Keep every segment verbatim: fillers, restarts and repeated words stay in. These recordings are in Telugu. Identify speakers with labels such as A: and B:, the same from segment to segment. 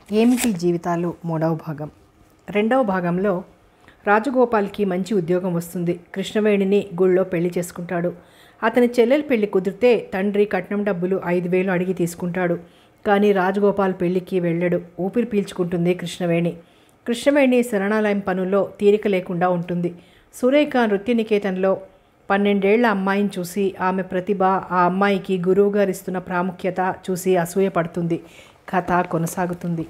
A: ఏమిటి జీవితాలు మూడవ భాగం. రెండవ భాగంలో రాజగోపాల్కి మంచి ఉద్యోగం వస్తుంది. కృష్ణవేణిని గుళ్ళో పెళ్లి చేసుకుంటాడు. అతని చెల్లెలు పెళ్లి కుదిరితే తండ్రి కట్నం డబ్బులు ఐదు వేలు అడిగి తీసుకుంటాడు. కానీ రాజగోపాల్ పెళ్లికి వెళ్ళడు. ఊపిరి పీల్చుకుంటుంది కృష్ణవేణి. కృష్ణవేణి శరణాలయం పనుల్లో తీరిక లేకుండా ఉంటుంది. సురేఖ నృత్యనికేతన్లో పన్నెండేళ్ల అమ్మాయిని చూసి ఆమె ప్రతిభ, ఆ అమ్మాయికి గురువుగారు ఇస్తున్న ప్రాముఖ్యత చూసి అసూయపడుతుంది. కథ కొనసాగుతుంది.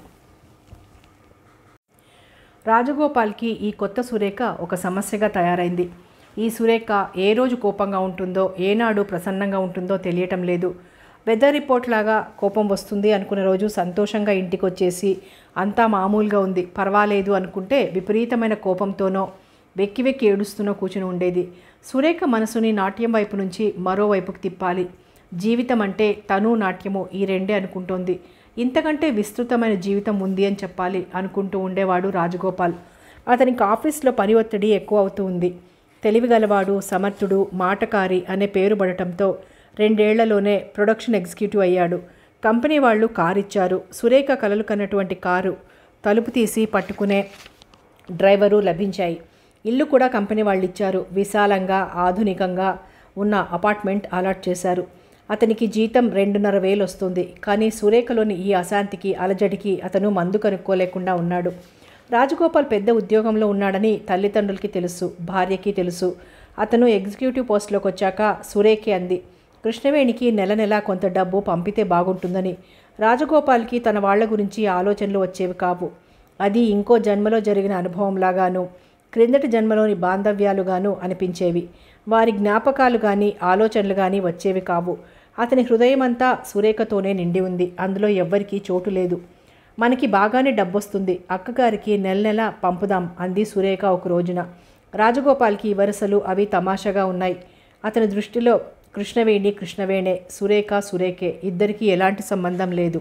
A: రాజగోపాల్కి ఈ కొత్త సురేఖ ఒక సమస్యగా తయారైంది. ఈ సురేఖ ఏ రోజు కోపంగా ఉంటుందో, ఏనాడు ప్రసన్నంగా ఉంటుందో తెలియటం లేదు. వెదర్ రిపోర్ట్ లాగా కోపం వస్తుంది అనుకున్న రోజు సంతోషంగా ఇంటికి వచ్చేసి అంతా మామూలుగా ఉంది, పర్వాలేదు అనుకుంటే విపరీతమైన కోపంతోనో వెక్కి వెక్కి ఏడుస్తూనో కూర్చుని ఉండేది. సురేఖ మనసుని నాట్యం వైపు నుంచి మరోవైపుకి తిప్పాలి. జీవితం అంటే తను నాట్యము ఈ రెండే అనుకుంటోంది. ఇంతకంటే విస్తృతమైన జీవితం ఉంది అని చెప్పాలి అనుకుంటూ ఉండేవాడు రాజగోపాల్. అతనికి ఆఫీస్లో పని ఒత్తిడి ఎక్కువ అవుతూ ఉంది. తెలివిగలవాడు, సమర్థుడు, మాటకారి అనే పేరు పడటంతో రెండేళ్లలోనే ప్రొడక్షన్ ఎగ్జిక్యూటివ్ అయ్యాడు. కంపెనీ వాళ్ళు కారు ఇచ్చారు. సురేఖ కలలు కన్నటువంటి కారు తలుపు తీసి పట్టుకునే డ్రైవరు లభించాయి. ఇల్లు కూడా కంపెనీ వాళ్ళు ఇచ్చారు. విశాలంగా ఆధునికంగా ఉన్న అపార్ట్మెంట్ అలాట్ చేశారు. అతనికి జీతం రెండున్నర వేలు వస్తుంది. కానీ సురేఖలోని ఈ అశాంతికి, అలజడికి అతను మందు కనుక్కోలేకుండా ఉన్నాడు. రాజగోపాల్ పెద్ద ఉద్యోగంలో ఉన్నాడని తల్లిదండ్రులకి తెలుసు, భార్యకి తెలుసు. అతను ఎగ్జిక్యూటివ్ పోస్టులోకి వచ్చాక సురేఖ అంది, కృష్ణవేణికి నెల నెలా కొంత డబ్బు పంపితే బాగుంటుందని. రాజగోపాల్కి తన వాళ్ల గురించి ఆలోచనలు వచ్చేవి కావు. అది ఇంకో జన్మలో జరిగిన అనుభవంలాగాను, క్రిందటి జన్మలోని బాంధవ్యాలుగాను అనిపించేవి. వారి జ్ఞాపకాలు కానీ ఆలోచనలు కానీ వచ్చేవి కావు. అతని హృదయమంతా సురేఖతోనే నిండి ఉంది. అందులో ఎవ్వరికీ చోటు లేదు. మనకి బాగానే డబ్బొస్తుంది, అక్కగారికి నెల నెల పంపుదాం అంది సురేఖ ఒక రోజున. రాజగోపాల్కి వరుసలు అవి తమాషాగా ఉన్నాయి. అతని దృష్టిలో కృష్ణవేణి కృష్ణవేణే, సురేఖ సురేఖే, ఇద్దరికీ ఎలాంటి సంబంధం లేదు.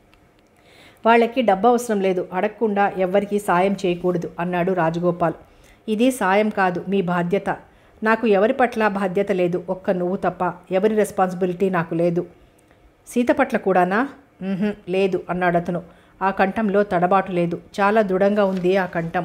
A: వాళ్ళకి డబ్బు అవసరం లేదు, అడగకుండా ఎవ్వరికీ సాయం చేయకూడదు అన్నాడు రాజగోపాల్. ఇది సాయం కాదు, మీ బాధ్యత. నాకు ఎవరి పట్ల బాధ్యత లేదు, ఒక్క నువ్వు తప్ప. ఎవరి రెస్పాన్సిబిలిటీ నాకు లేదు. సీత పట్ల కూడానా? లేదు అన్నాడు అతను. ఆ కంఠంలో తడబాటు లేదు. చాలా దృఢంగా ఉంది ఆ కంఠం.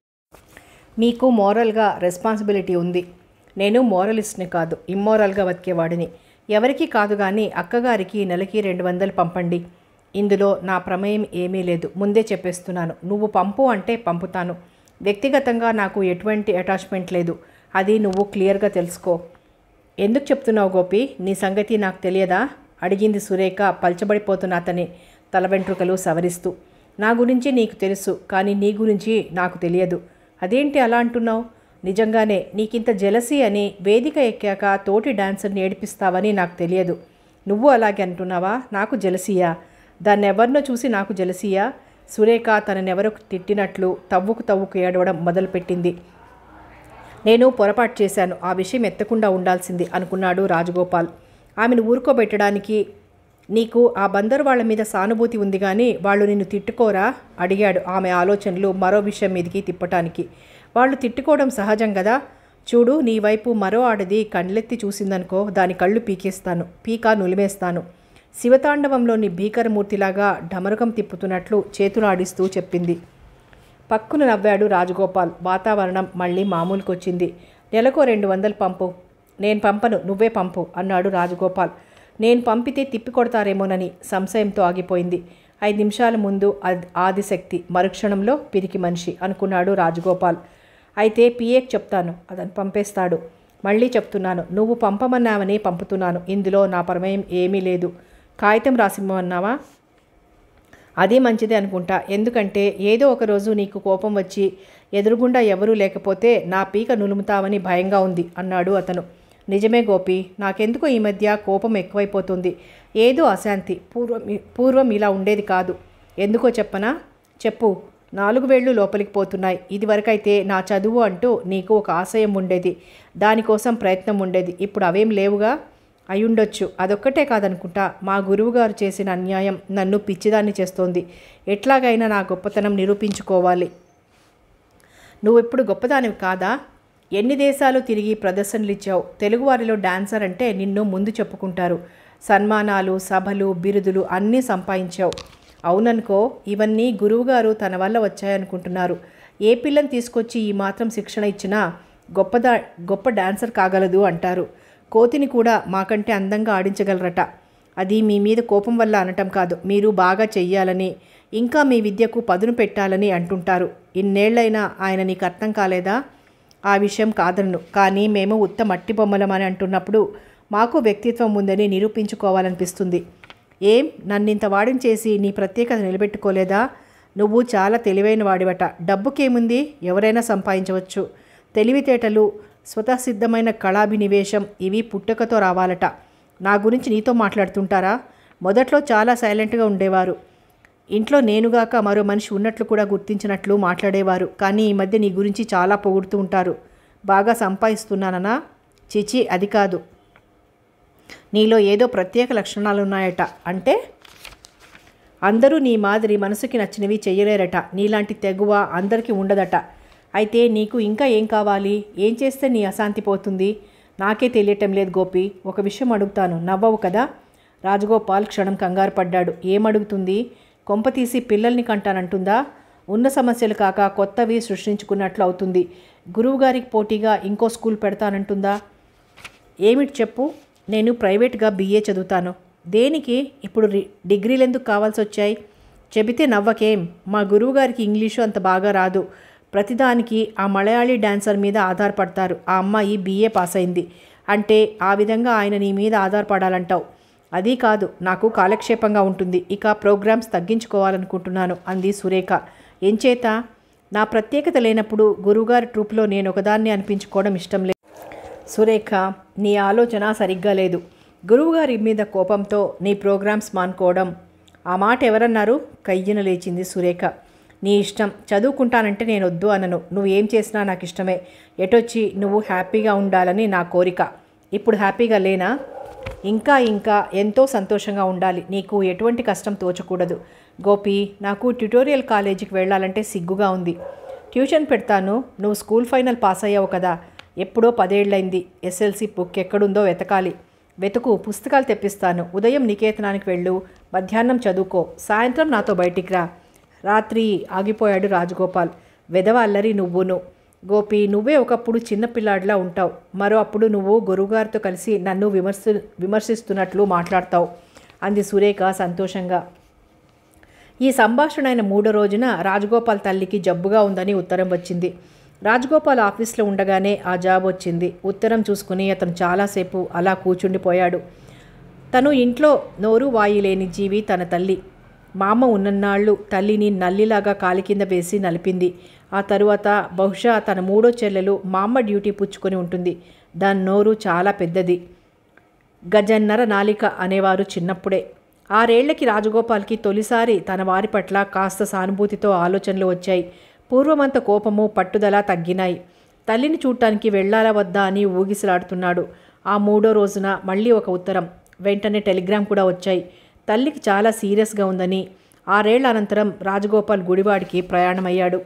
A: మీకు మోరల్గా రెస్పాన్సిబిలిటీ ఉంది. నేను మోరలిస్ట్ని కాదు, ఇమ్మోరల్గా బతికేవాడిని. ఎవరికి కాదు కానీ అక్కగారికి నెలకి రెండు వందలు పంపండి. ఇందులో నా ప్రమేయం ఏమీ లేదు, ముందే చెప్పేస్తున్నాను. నువ్వు పంపు అంటే పంపుతాను. వ్యక్తిగతంగా నాకు ఎటువంటి అటాచ్మెంట్ లేదు. అది నువ్వు క్లియర్గా తెలుసుకో. ఎందుకు చెప్తున్నావు గోపి? నీ సంగతి నాకు తెలియదా? అడిగింది సురేఖ పల్చబడిపోతున్న అతని తల వెంట్రుకలు సవరిస్తూ. నా గురించి నీకు తెలుసు, కానీ నీ గురించి నాకు తెలియదు. అదేంటి అలా అంటున్నావు? నిజంగానే నీకింత జెలసీ అని వేదిక ఎక్కాక తోటి డాన్సర్ని ఏడిపిస్తావని నాకు తెలియదు. నువ్వు అలాగే అంటున్నావా? నాకు జెలసీయా? దాన్ని ఎవరినో చూసి నాకు జెలసీయా? సురేఖ తననెవరో తిట్టినట్లు తవ్వుకు తవ్వుకు ఏడవడం మొదలుపెట్టింది. నేను పొరపాటు చేశాను, ఆ విషయం ఎత్తకుండా ఉండాల్సింది అనుకున్నాడు రాజగోపాల్. ఆమెను ఊరుకోబెట్టడానికి నీకు ఆ బందరు వాళ్ళ మీద సానుభూతి ఉంది కానీ వాళ్ళు నిన్ను తిట్టుకోరా అడిగాడు ఆమె ఆలోచనలు మరో విషయం మీదకి తిప్పటానికి. వాళ్ళు తిట్టుకోవడం సహజం కదా. చూడు, నీ వైపు మరో ఆడది కళ్ళెత్తి చూసిందనుకో, దాని కళ్ళు పీకేస్తాను, పీక నులిమేస్తాను. శివతాండవంలోని భీకరమూర్తిలాగా ఢమరుకం తిప్పుతున్నట్లు చేతులాడిస్తూ చెప్పింది. పక్కున నవ్వాడు రాజగోపాల్. వాతావరణం మళ్ళీ మామూలుకొచ్చింది. నెలకో రెండు వందలు పంపు. నేను పంపను, నువ్వే పంపు అన్నాడు రాజగోపాల్. నేను పంపితే తిప్పి కొడతారేమోనని సంశయంతో ఆగిపోయింది. ఐదు నిమిషాల ముందు ఆదిశక్తి, మరుక్షణంలో పిరికి మనిషి అనుకున్నాడు రాజగోపాల్. అయితే పిఏకి చెప్తాను, అతను పంపేస్తాడు. మళ్ళీ చెప్తున్నాను, నువ్వు పంపమన్నావని పంపుతున్నాను. ఇందులో నా ప్రమేయం ఏమీ లేదు. కాగితం రాసిమ్మన్నావా? అదే మంచిదే అనుకుంటా. ఎందుకంటే ఏదో ఒకరోజు నీకు కోపం వచ్చి ఎదురుగుండా ఎవరూ లేకపోతే నా పీక నులుముతావని భయంగా ఉంది అన్నాడు అతను. నిజమే గోపి, నాకెందుకో ఈ మధ్య కోపం ఎక్కువైపోతుంది. ఏదో అశాంతి. పూర్వం పూర్వం ఇలా ఉండేది కాదు. ఎందుకో చెప్పనా? చెప్పు. నాలుగు వేళ్ళు లోపలికి పోతున్నాయి. ఇదివరకైతే నా చదువు అంటూ నీకు ఒక ఆశయం ఉండేది, దానికోసం ప్రయత్నం ఉండేది. ఇప్పుడు అవేం లేవుగా. అయ్యుండొచ్చు. అదొక్కటే కాదనుకుంటా. మా గురువుగారు చేసిన అన్యాయం నన్ను పిచ్చిదాన్ని చేస్తోంది. ఎట్లాగైనా నా గొప్పతనం నిరూపించుకోవాలి. నువ్వెప్పుడు గొప్పదానివి కాదా? ఎన్ని దేశాలు తిరిగి ప్రదర్శనలు ఇచ్చావు. తెలుగువారిలో డాన్సర్ అంటే నిన్ను ముందు చెప్పుకుంటారు. సన్మానాలు, సభలు, బిరుదులు అన్నీ సంపాదించావు. అవుననుకో, ఇవన్నీ గురువుగారు తన వల్ల వచ్చాయనుకుంటున్నారు. ఏ పిల్లని తీసుకొచ్చి ఈ మాత్రం శిక్షణ ఇచ్చినా గొప్పదా గొప్ప డాన్సర్ కాగలదు అంటారు. కోతిని కూడా మాకంటే అందంగా ఆడించగలరట. అది మీ మీద కోపం వల్ల అనటం కాదు, మీరు బాగా చెయ్యాలని, ఇంకా మీ విద్యకు పదును పెట్టాలని అంటుంటారు. ఇన్నేళ్లైనా ఆయన నీకు అర్థం కాలేదా? ఆ విషయం కాదన్ను, కానీ మేము ఉత్త మట్టి బొమ్మలమని అంటున్నప్పుడు మాకు వ్యక్తిత్వం ఉందని నిరూపించుకోవాలనిపిస్తుంది. ఏం, నన్నింత వాడిని చేసి నీ ప్రత్యేకత నిలబెట్టుకోలేదా? నువ్వు చాలా తెలివైన వాడివట. డబ్బుకేముంది, ఎవరైనా సంపాదించవచ్చు. తెలివితేటలు, స్వతసిద్ధమైన కళాభినివేశం ఇవి పుట్టుకతో రావాలట. నా గురించి నీతో మాట్లాడుతుంటారా? మొదట్లో చాలా సైలెంట్గా ఉండేవారు. ఇంట్లో నేనుగాక మరో మనిషి ఉన్నట్లు కూడా గుర్తించినట్లు మాట్లాడేవారు. కానీ ఈ మధ్య నీ గురించి చాలా పొగుడుతూ ఉంటారు. బాగా సంపాదిస్తున్నానన్నా? చిచి, అది కాదు. నీలో ఏదో ప్రత్యేక లక్షణాలు ఉన్నాయట. అంటే? అందరూ నీ మాదిరి మనసుకి నచ్చినవి చెయ్యలేరట. నీలాంటి తెగువ అందరికీ ఉండదట. అయితే నీకు ఇంకా ఏం కావాలి? ఏం చేస్తే నీ అశాంతి పోతుంది? నాకే తెలియటం లేదు గోపి. ఒక విషయం అడుగుతాను, నవ్వవు కదా? రాజగోపాల్ క్షణం కంగారు పడ్డాడు. ఏమడుగుతుంది? కొంపతీసి పిల్లల్ని కంటానంటుందా? ఉన్న సమస్యలు కాక కొత్తవి సృష్టించుకున్నట్లు అవుతుంది. గురువుగారికి పోటీగా ఇంకో స్కూల్ పెడతానంటుందా? ఏమిటి చెప్పు. నేను ప్రైవేట్గా బీఏ చదువుతాను. దేనికి? ఇప్పుడు డిగ్రీలు ఎందుకు కావాల్సి వచ్చాయి? చెబితే నవ్వకేం? మా గురువుగారికి ఇంగ్లీషు అంత బాగా రాదు. ప్రతిదానికి ఆ మలయాళీ డాన్సర్ మీద ఆధారపడతారు. ఆ అమ్మాయి బీఏ పాస్ అయింది అంటే ఆ విధంగా ఆయన నీ మీద ఆధారపడాలంటావు. అది కాదు, నాకు కాలక్షేపంగా ఉంటుంది. ఇక ప్రోగ్రామ్స్ తగ్గించుకోవాలనుకుంటున్నాను అంది సురేఖ. ఎంచేత? నా ప్రత్యేకత లేనప్పుడు గురువుగారి ట్రూప్లో నేను ఒకదాన్ని అనిపించుకోవడం ఇష్టం లేదు. సురేఖ, నీ ఆలోచన సరిగ్గా లేదు. గురువుగారి మీద కోపంతో నీ ప్రోగ్రామ్స్ మానుకోవడం. ఆ మాట ఎవరన్నారు? కయ్యన లేచింది సురేఖ. నీ ఇష్టం. చదువుకుంటానంటే నేను వద్దు అనను. నువ్వు ఏం చేసినా నాకు ఇష్టమే. ఎటొచ్చి నువ్వు హ్యాపీగా ఉండాలని నా కోరిక. ఇప్పుడు హ్యాపీగా లేనా? ఇంకా ఇంకా ఎంతో సంతోషంగా ఉండాలి. నీకు ఎటువంటి కష్టం తోచకూడదు. గోపి, నాకు ట్యుటోరియల్ కాలేజీకి వెళ్ళాలంటే సిగ్గుగా ఉంది. ట్యూషన్ పెడతాను. నువ్వు స్కూల్ ఫైనల్ పాస్ అయ్యావు కదా. ఎప్పుడో పదేళ్లైంది. ఎస్ఎల్సి బుక్ ఎక్కడుందో వెతకాలి. వెతుకు, పుస్తకాలు తెప్పిస్తాను. ఉదయం నికేతనానికి వెళ్ళు, మధ్యాహ్నం చదువుకో, సాయంత్రం నాతో బయటికి రా. రాత్రి ఆగిపోయాడు రాజగోపాల్. వెధవ అల్లరి నువ్వును. గోపి, నువ్వే ఒకప్పుడు చిన్నపిల్లాడిలా ఉంటావు. మరో అప్పుడు నువ్వు గురువుగారితో కలిసి నన్ను విమర్శ విమర్శిస్తున్నట్లు మాట్లాడతావు అంది సురేఖ సంతోషంగా. ఈ సంభాషణ అయిన మూడో రోజున రాజగోపాల్ తల్లికి జబ్బుగా ఉందని ఉత్తరం వచ్చింది. రాజగోపాల్ ఆఫీస్లో ఉండగానే ఆ జాబ్ వచ్చింది. ఉత్తరం చూసుకుని అతను చాలాసేపు అలా కూర్చుండిపోయాడు. తను ఇంట్లో నోరు వాయి లేని జీవి తన తల్లి. మా అమ్మ ఉన్నన్నాళ్ళు తల్లిని నల్లిలాగా కాలి కింద వేసి నలిపింది. ఆ తరువాత బహుశా తన మూడో చెల్లెలు మా అమ్మ డ్యూటీ పుచ్చుకొని ఉంటుంది. దాని నోరు చాలా పెద్దది. గజన్నర నాలిక అనేవారు చిన్నప్పుడే. ఆరేళ్లకి రాజగోపాల్కి తొలిసారి తన వారి పట్ల కాస్త సానుభూతితో ఆలోచనలు వచ్చాయి. పూర్వమంత కోపము, పట్టుదల తగ్గినాయి. తల్లిని చూడటానికి వెళ్ళాలా వద్దా అని ఊగిసలాడుతున్నాడు. ఆ మూడో రోజున మళ్ళీ ఒక ఉత్తరం, వెంటనే టెలిగ్రామ్ కూడా వచ్చాయి. తల్లికి చాలా సీరియస్గా ఉందని. ఆరేళ్ల అనంతరం రాజగోపాల్ గుడివాడికి ప్రయాణమయ్యాడు.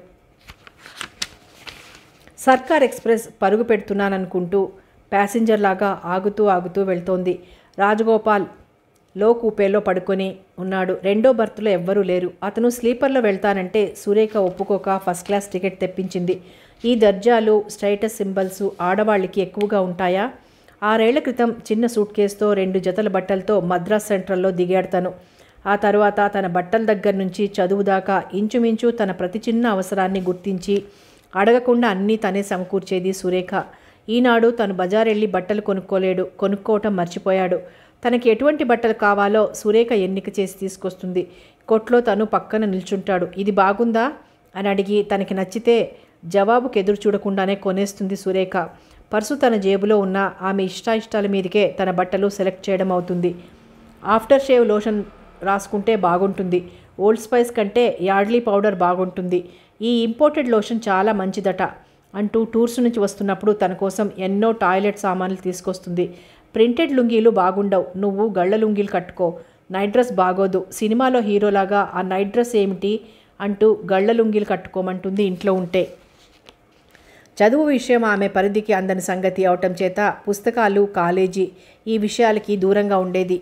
A: సర్కార్ ఎక్స్ప్రెస్ పరుగు పెడుతున్నాననుకుంటూ ప్యాసింజర్లాగా ఆగుతూ ఆగుతూ వెళ్తోంది. రాజగోపాల్ లో కూపేలో పడుకొని ఉన్నాడు. రెండో బర్త్లో ఎవ్వరూ లేరు. అతను స్లీపర్లో వెళ్తానంటే సురేఖ ఒప్పుకోక ఫస్ట్ క్లాస్ టికెట్ తెప్పించింది. ఈ దర్జాలు, స్టేటస్ సింబల్స్ ఆడవాళ్ళకి ఎక్కువగా ఉంటాయా? ఆరేళ్ల క్రితం చిన్న సూట్ కేసుతో రెండు జతల బట్టలతో మద్రాస్ సెంట్రల్లో దిగాడతాను. ఆ తర్వాత తన బట్టల దగ్గర నుంచి చదువు దాకా ఇంచుమించు తన ప్రతి చిన్న అవసరాన్ని గుర్తించి అడగకుండా అన్నీ తనే సమకూర్చేది సురేఖ. ఈనాడు తను బజారెళ్ళి బట్టలు కొనుక్కోలేడు. కొనుక్కోవటం మర్చిపోయాడు. తనకి ఎటువంటి బట్టలు కావాలో సురేఖ ఎన్నిక చేసి తీసుకొస్తుంది. కొట్లో తను పక్కన నిల్చుంటాడు. ఇది బాగుందా అని అడిగి తనకి నచ్చితే జవాబుకి ఎదురు చూడకుండానే కొనేస్తుంది సురేఖ. పర్సు తన జేబులో ఉన్న ఆమె ఇష్టాయిష్టాల మీదకే తన బట్టలు సెలెక్ట్ చేయడం అవుతుంది. ఆఫ్టర్ షేవ్ లోషన్ రాసుకుంటే బాగుంటుంది. ఓల్డ్ స్పైస్ కంటే యార్డ్లీ పౌడర్ బాగుంటుంది. ఈ ఇంపోర్టెడ్ లోషన్ చాలా మంచిదట అంటూ టూర్స్ నుంచి వస్తున్నప్పుడు తన కోసం ఎన్నో టాయిలెట్ సామాన్లు తీసుకొస్తుంది. ప్రింటెడ్ లుంగీలు బాగుండవు, నువ్వు గళ్ళ లుంగీలు కట్టుకో. నైట్ డ్రెస్ బాగోదు, సినిమాలో హీరోలాగా ఆ నైట్ డ్రెస్ ఏమిటి అంటూ గళ్ళ లుంగీలు కట్టుకోమంటుంది ఇంట్లో ఉంటే. చదువు విషయం ఆమె పరిధికి అందని సంగతి అవటం చేత పుస్తకాలు, కాలేజీ ఈ విషయాలకి దూరంగా ఉండేది.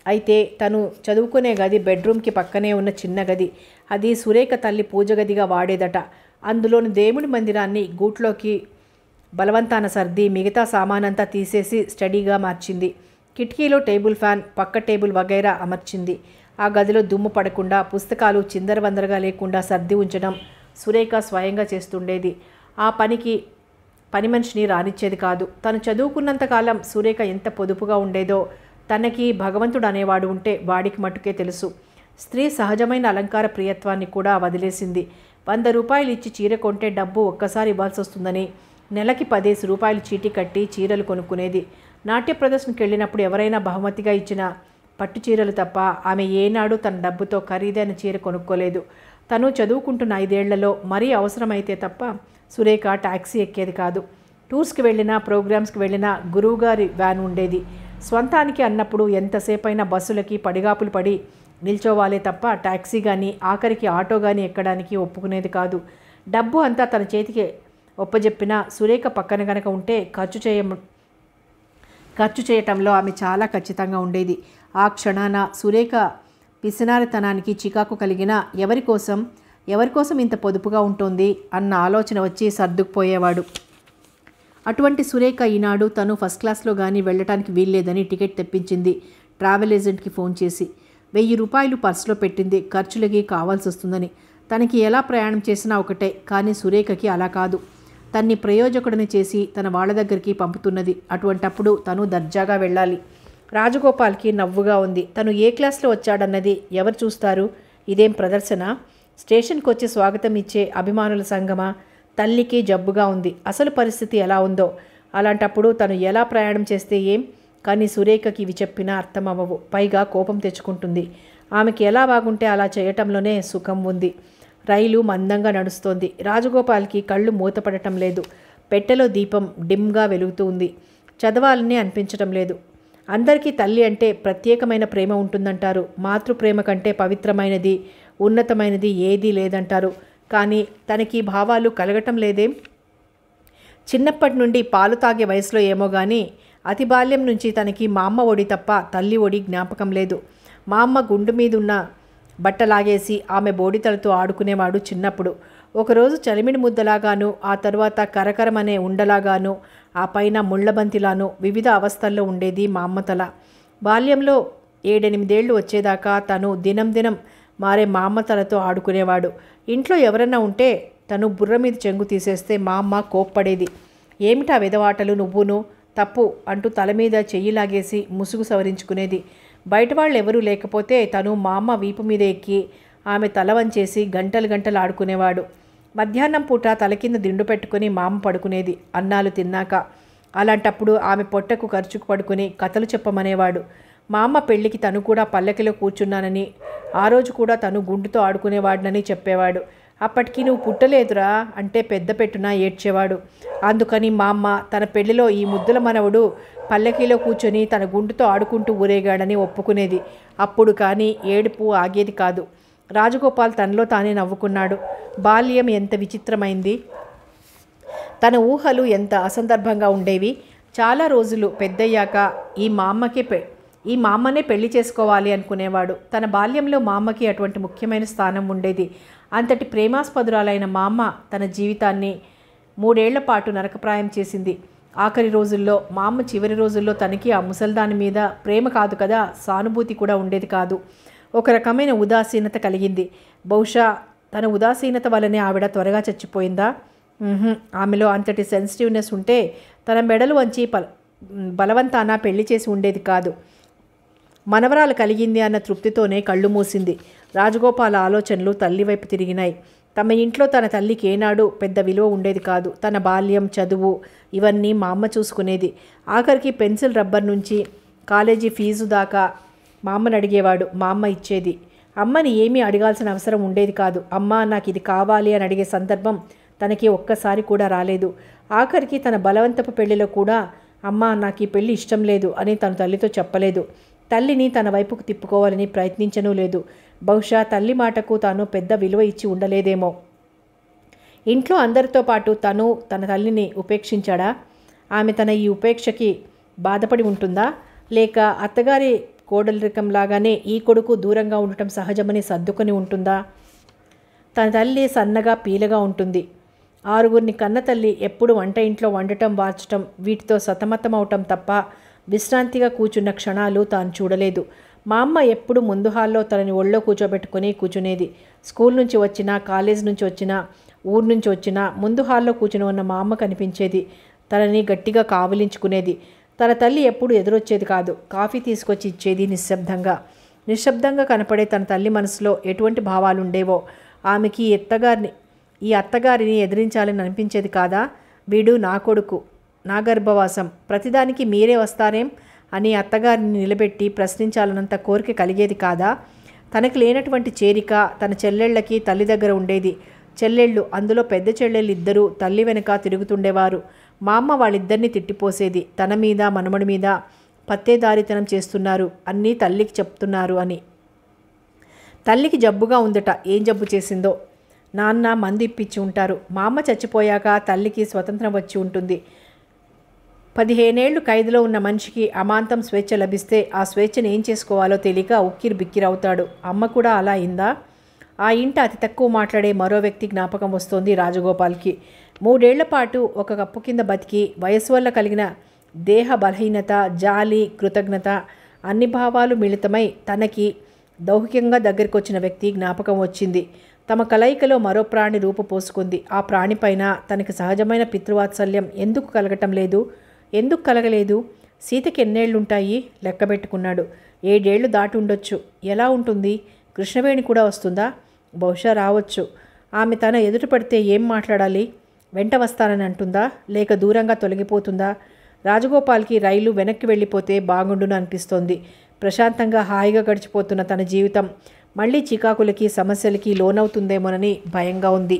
A: అయితే తను చదువుకునే గది బెడ్రూమ్కి పక్కనే ఉన్న చిన్న గది. అది సురేఖ తల్లి పూజ గదిగా వాడేదట. అందులోని దేవుడి మందిరాన్ని గూట్లోకి బలవంతాన సర్ది మిగతా సామానంతా తీసేసి స్టడీగా మార్చింది. కిటికీలో టేబుల్ ఫ్యాన్, పక్క టేబుల్ వగైరా అమర్చింది. ఆ గదిలో దుమ్ము పడకుండా, పుస్తకాలు చిందరవందరగా లేకుండా సర్ది ఉంచడం సురేఖ స్వయంగా చేస్తుండేది. ఆ పనికి పని మనిషిని రానిచ్చేది కాదు. తను చదువుకున్నంతకాలం సురేఖ ఎంత పొదుపుగా ఉండేదో తనకి భగవంతుడు అనేవాడు ఉంటే వాడికి మట్టుకే తెలుసు. స్త్రీ సహజమైన అలంకార ప్రియత్వాన్ని కూడా వదిలేసింది. వంద రూపాయలు ఇచ్చి చీర కొంటే డబ్బు ఒక్కసారి ఇవ్వాల్సి వస్తుందని నెలకి పదేసి రూపాయలు చీటీ కట్టి చీరలు కొనుక్కునేది. నాట్య ప్రదర్శనకి వెళ్ళినప్పుడు ఎవరైనా బహుమతిగా ఇచ్చిన పట్టు చీరలు తప్ప ఆమె ఏనాడు తన డబ్బుతో ఖరీదైన చీర కొనుక్కోలేదు. తను చదువుకుంటున్న ఐదేళ్లలో మరీ అవసరమైతే తప్ప సురేఖ టాక్సీ ఎక్కేది కాదు. టూర్స్కి వెళ్ళినా, ప్రోగ్రామ్స్కి వెళ్ళినా గురువుగారి వ్యాన్ ఉండేది. స్వంతానికి అన్నప్పుడు ఎంతసేపైనా బస్సులకి పడిగాపులు పడి నిల్చోవాలే తప్ప టాక్సీ కానీ, ఆఖరికి ఆటో కానీ ఎక్కడానికి ఒప్పుకునేది కాదు. డబ్బు అంతా తన చేతికి ఒప్పజెప్పినా సురేఖ పక్కన గనక ఉంటే ఖర్చు చేయ ఖర్చు చేయటంలో ఆమె చాలా ఖచ్చితంగా ఉండేది. ఆ క్షణాన సురేఖ పిసినారితనానికి చికాకు కలిగిన ఎవరి కోసం ఎవరి కోసం ఇంత పొదుపుగా ఉంటుంది అన్న ఆలోచన వచ్చి సర్దుకుపోయేవాడు. అటువంటి సురేఖ ఈనాడు తను ఫస్ట్ క్లాస్లో కానీ వెళ్ళటానికి వీల్లేదని టికెట్ తెప్పించింది. ట్రావెల్ ఏజెంట్కి ఫోన్ చేసి వెయ్యి రూపాయలు పర్సులో పెట్టింది. ఖర్చులకి కావాల్సి వస్తుందని. తనకి ఎలా ప్రయాణం చేసినా ఒకటే, కానీ సురేఖకి అలా కాదు. తన్ని ప్రయోజకుడిని చేసి తన వాళ్ళ దగ్గరికి పంపుతున్నది. అటువంటప్పుడు తను దర్జాగా వెళ్ళాలి. రాజగోపాల్కి నవ్వుగా ఉంది. తను ఏ క్లాస్లో వచ్చాడన్నది ఎవరు చూస్తారు? ఇదేం ప్రదర్శన? స్టేషన్కి వచ్చి స్వాగతం ఇచ్చే అభిమానుల సంగమా? తల్లికి జబ్బుగా ఉంది. అసలు పరిస్థితి ఎలా ఉందో. అలాంటప్పుడు తను ఎలా ప్రయాణం చేస్తే ఏం? కానీ సురేఖకి ఇవి చెప్పినా అర్థం అవ్వవు. పైగా కోపం తెచ్చుకుంటుంది. ఆమెకి ఎలా బాగుంటే అలా చేయటంలోనే సుఖం ఉంది. రైలు మందంగా నడుస్తోంది. రాజగోపాల్కి కళ్ళు మూతపడటం లేదు. పెట్టెలో దీపం డిమ్గా వెలుగుతూ ఉంది. చదవాలని అనిపించటం లేదు. అందరికీ తల్లి అంటే ప్రత్యేకమైన ప్రేమ ఉంటుందంటారు. మాతృప్రేమ కంటే పవిత్రమైనది, ఉన్నతమైనది ఏదీ లేదంటారు. కానీ తనకి భావాలు కలగటం లేదేం? చిన్నప్పటి నుండి పాలు తాగే వయసులో ఏమో కానీ అతి బాల్యం నుంచి తనకి మా అమ్మ ఒడి తప్ప తల్లి ఒడి జ్ఞాపకం లేదు. మా అమ్మ గుండు మీదున్న బట్టలాగేసి ఆమె బోడితలతో ఆడుకునేవాడు చిన్నప్పుడు. ఒకరోజు చలిమిడి ముద్దలాగాను, ఆ తరువాత కరకరమనే ఉండలాగాను, ఆ పైన ముళ్ళబంతిలాను వివిధ అవస్థల్లో ఉండేది మా అమ్మ తల. బాల్యంలో ఏడెనిమిదేళ్లు వచ్చేదాకా తను దినం దినం మారే మా అమ్మ తలతో ఆడుకునేవాడు. ఇంట్లో ఎవరన్నా ఉంటే తను బుర్ర మీద చెంగు తీసేస్తే మా అమ్మ కోప్పడేది. ఏమిటా వెదవాటలు నువ్వును, తప్పు అంటూ తల మీద చెయ్యి లాగేసి ముసుగు సవరించుకునేది. బయట వాళ్ళు ఎవరూ లేకపోతే తను మా అమ్మ వీపు మీద ఎక్కి ఆమె తల వంచేసి గంటలు గంటలు ఆడుకునేవాడు. మధ్యాహ్నం పూట తల కింద దిండు పెట్టుకుని మా అమ్మ పడుకునేది అన్నాలు తిన్నాక. అలాంటప్పుడు ఆమె పొట్టకు ఖర్చుకు పడుకుని కథలు చెప్పమనేవాడు. మా అమ్మ పెళ్లికి తను కూడా పల్లకిలో కూర్చున్నానని, ఆ రోజు కూడా తను గుండుతో ఆడుకునేవాడినని చెప్పేవాడు. అప్పటికి నువ్వు పుట్టలేదురా అంటే పెద్ద పెట్టున ఏడ్చేవాడు. అందుకని మా అమ్మ తన పెళ్లిలో ఈ ముద్దుల మనవడు పల్లకీలో కూర్చొని తన గుండుతో ఆడుకుంటూ ఊరేగాడని ఒప్పుకునేది. అప్పుడు కానీ ఏడుపు ఆగేది కాదు. రాజగోపాల్ తనలో తానే నవ్వుకున్నాడు. బాల్యం ఎంత విచిత్రమైంది. తన ఊహలు ఎంత అసందర్భంగా ఉండేవి. చాలా రోజులు పెద్దయ్యాక ఈ మా అమ్మకే పె ఈ మా అమ్మనే పెళ్లి చేసుకోవాలి అనుకునేవాడు. తన బాల్యంలో మా అమ్మకి అటువంటి ముఖ్యమైన స్థానం ఉండేది. అంతటి ప్రేమాస్పదురాలైన మా అమ్మ తన జీవితాన్ని మూడేళ్ల పాటు నరకప్రాయం చేసింది. ఆఖరి రోజుల్లో, మా అమ్మ చివరి రోజుల్లో తనకి ఆ ముసల్దాని మీద ప్రేమ కాదు కదా, సానుభూతి కూడా ఉండేది కాదు. ఒక రకమైన ఉదాసీనత కలిగింది. బహుశా తన ఉదాసీనత వల్లనే ఆవిడ త్వరగా చచ్చిపోయిందా? ఆమెలో అంతటి సెన్సిటివ్నెస్ ఉంటే తన మెడలు వంచి ప బలవంతాన పెళ్లి చేసి ఉండేది కాదు. మనవరాలు కలిగింది అన్న తృప్తితోనే కళ్ళు మూసింది. రాజగోపాల ఆలోచనలు తల్లివైపు తిరిగినాయి. తమ ఇంట్లో తన తల్లికి ఏనాడు పెద్ద విలువ ఉండేది కాదు. తన బాల్యం, చదువు ఇవన్నీ మా అమ్మ చూసుకునేది. ఆఖరికి పెన్సిల్ రబ్బర్ నుంచి కాలేజీ ఫీజు దాకా మా అమ్మని అడిగేవాడు. మా అమ్మ ఇచ్చేది. అమ్మని ఏమీ అడగాల్సిన అవసరం ఉండేది కాదు. అమ్మ నాకు ఇది కావాలి అని అడిగే సందర్భం తనకి ఒక్కసారి కూడా రాలేదు. ఆఖరికి తన బలవంతపు పెళ్లిలో కూడా అమ్మ నాకు ఈ పెళ్లి ఇష్టం లేదు అని తన తల్లితో చెప్పలేదు. తల్లిని తన వైపుకు తిప్పుకోవాలని ప్రయత్నించనూ లేదు. బహుశా తల్లి మాటకు తాను పెద్ద విలువ ఇచ్చి ఉండలేదేమో. ఇంట్లో అందరితో పాటు తను తన తల్లిని ఉపేక్షించాడా? ఆమె తన ఈ ఉపేక్షకి బాధపడి ఉంటుందా? లేక అత్తగారి కోడలికంలాగానే ఈ కొడుకు దూరంగా ఉండటం సహజమని సర్దుకొని ఉంటుందా? తన తల్లి సన్నగా పీలగా ఉంటుంది. ఆరుగురిని కన్న తల్లి ఎప్పుడు వంట ఇంట్లో వండటం వార్చటం వీటితో సతమతమవటం తప్ప విశ్రాంతిగా కూర్చున్న క్షణాలు తాను చూడలేదు. మా అమ్మ ఎప్పుడు ముందు హాల్లో తనని ఒళ్ళో కూర్చోబెట్టుకుని కూర్చునేది. స్కూల్ నుంచి వచ్చినా, కాలేజ్ నుంచి వచ్చినా, ఊరు నుంచి వచ్చినా ముందు హాల్లో కూర్చుని ఉన్న మా అమ్మ కనిపించేది. తనని గట్టిగా కావలించుకునేది. తన తల్లి ఎప్పుడు ఎదురొచ్చేది కాదు. కాఫీ తీసుకొచ్చి ఇచ్చేది నిశ్శబ్దంగా. నిశ్శబ్దంగా కనపడే తన తల్లి మనసులో ఎటువంటి భావాలు ఉండేవో ఆమెకి ఈ అత్తగారిని ఈ అత్తగారిని ఎదిరించాలని అనిపించేది కాదా? వీడు నా కొడుకు, నా గర్భవాసం, ప్రతిదానికి మీరే వస్తారేం అని అత్తగారిని నిలబెట్టి ప్రశ్నించాలన్నంత కోరిక కలిగేది కాదా? తనకి లేనటువంటి చేరిక తన చెల్లెళ్ళకి తల్లి దగ్గర ఉండేది. చెల్లెళ్ళు, అందులో పెద్ద చెల్లెళ్ళు ఇద్దరూ తల్లి వెనక తిరుగుతుండేవారు. మా అమ్మ వాళ్ళిద్దరినీ తిట్టిపోసేది. తన మీద మనమడి మీద పత్తేదారితనం చేస్తున్నారు, అన్నీ తల్లికి చెప్తున్నారు అని. తల్లికి జబ్బుగా ఉందట. ఏం జబ్బు చేసిందో? నాన్న మందు ఇప్పించి ఉంటారు. మా అమ్మ చచ్చిపోయాక తల్లికి స్వతంత్రం వచ్చి ఉంటుంది. పదిహేనేళ్లు ఖైదులో ఉన్న మనిషికి అమాంతం స్వేచ్ఛ లభిస్తే ఆ స్వేచ్ఛను ఏం చేసుకోవాలో తెలియక ఉక్కిరి బిక్కిరవుతాడు. అమ్మ కూడా అలా అయిందా? ఆ ఇంట అతి తక్కువ మాట్లాడే మరో వ్యక్తి జ్ఞాపకం వస్తోంది రాజగోపాల్కి. మూడేళ్ల పాటు ఒక కప్పు కింద బతికి వయసు వల్ల కలిగిన దేహ బలహీనత, జాలి, కృతజ్ఞత అన్ని భావాలు మిళితమై తనకి దౌహికంగా దగ్గరికి వచ్చిన వ్యక్తి జ్ఞాపకం వచ్చింది. తమ కలయికలో మరో ప్రాణి రూపు పోసుకుంది. ఆ ప్రాణిపైన తనకి సహజమైన పితృవాత్సల్యం ఎందుకు కలగటం లేదు? ఎందుకు కలగలేదు? సీతకి ఎన్నేళ్లుంటాయి? లెక్కబెట్టుకున్నాడు. ఏడేళ్లు దాటి ఉండొచ్చు. ఎలా ఉంటుంది? కృష్ణవేణి కూడా వస్తుందా? బహుశా రావచ్చు. ఆమె తన ఎదుట పడితే ఏం మాట్లాడాలి? వెంట వస్తానని అంటుందా? లేక దూరంగా తొలగిపోతుందా? రాజగోపాల్కి రైలు వెనక్కి వెళ్ళిపోతే బాగుండును అనిపిస్తోంది. ప్రశాంతంగా హాయిగా గడిచిపోతున్న తన జీవితం మళ్ళీ చికాకులకి, సమస్యలకి లోనవుతుందేమోనని భయంగా ఉంది.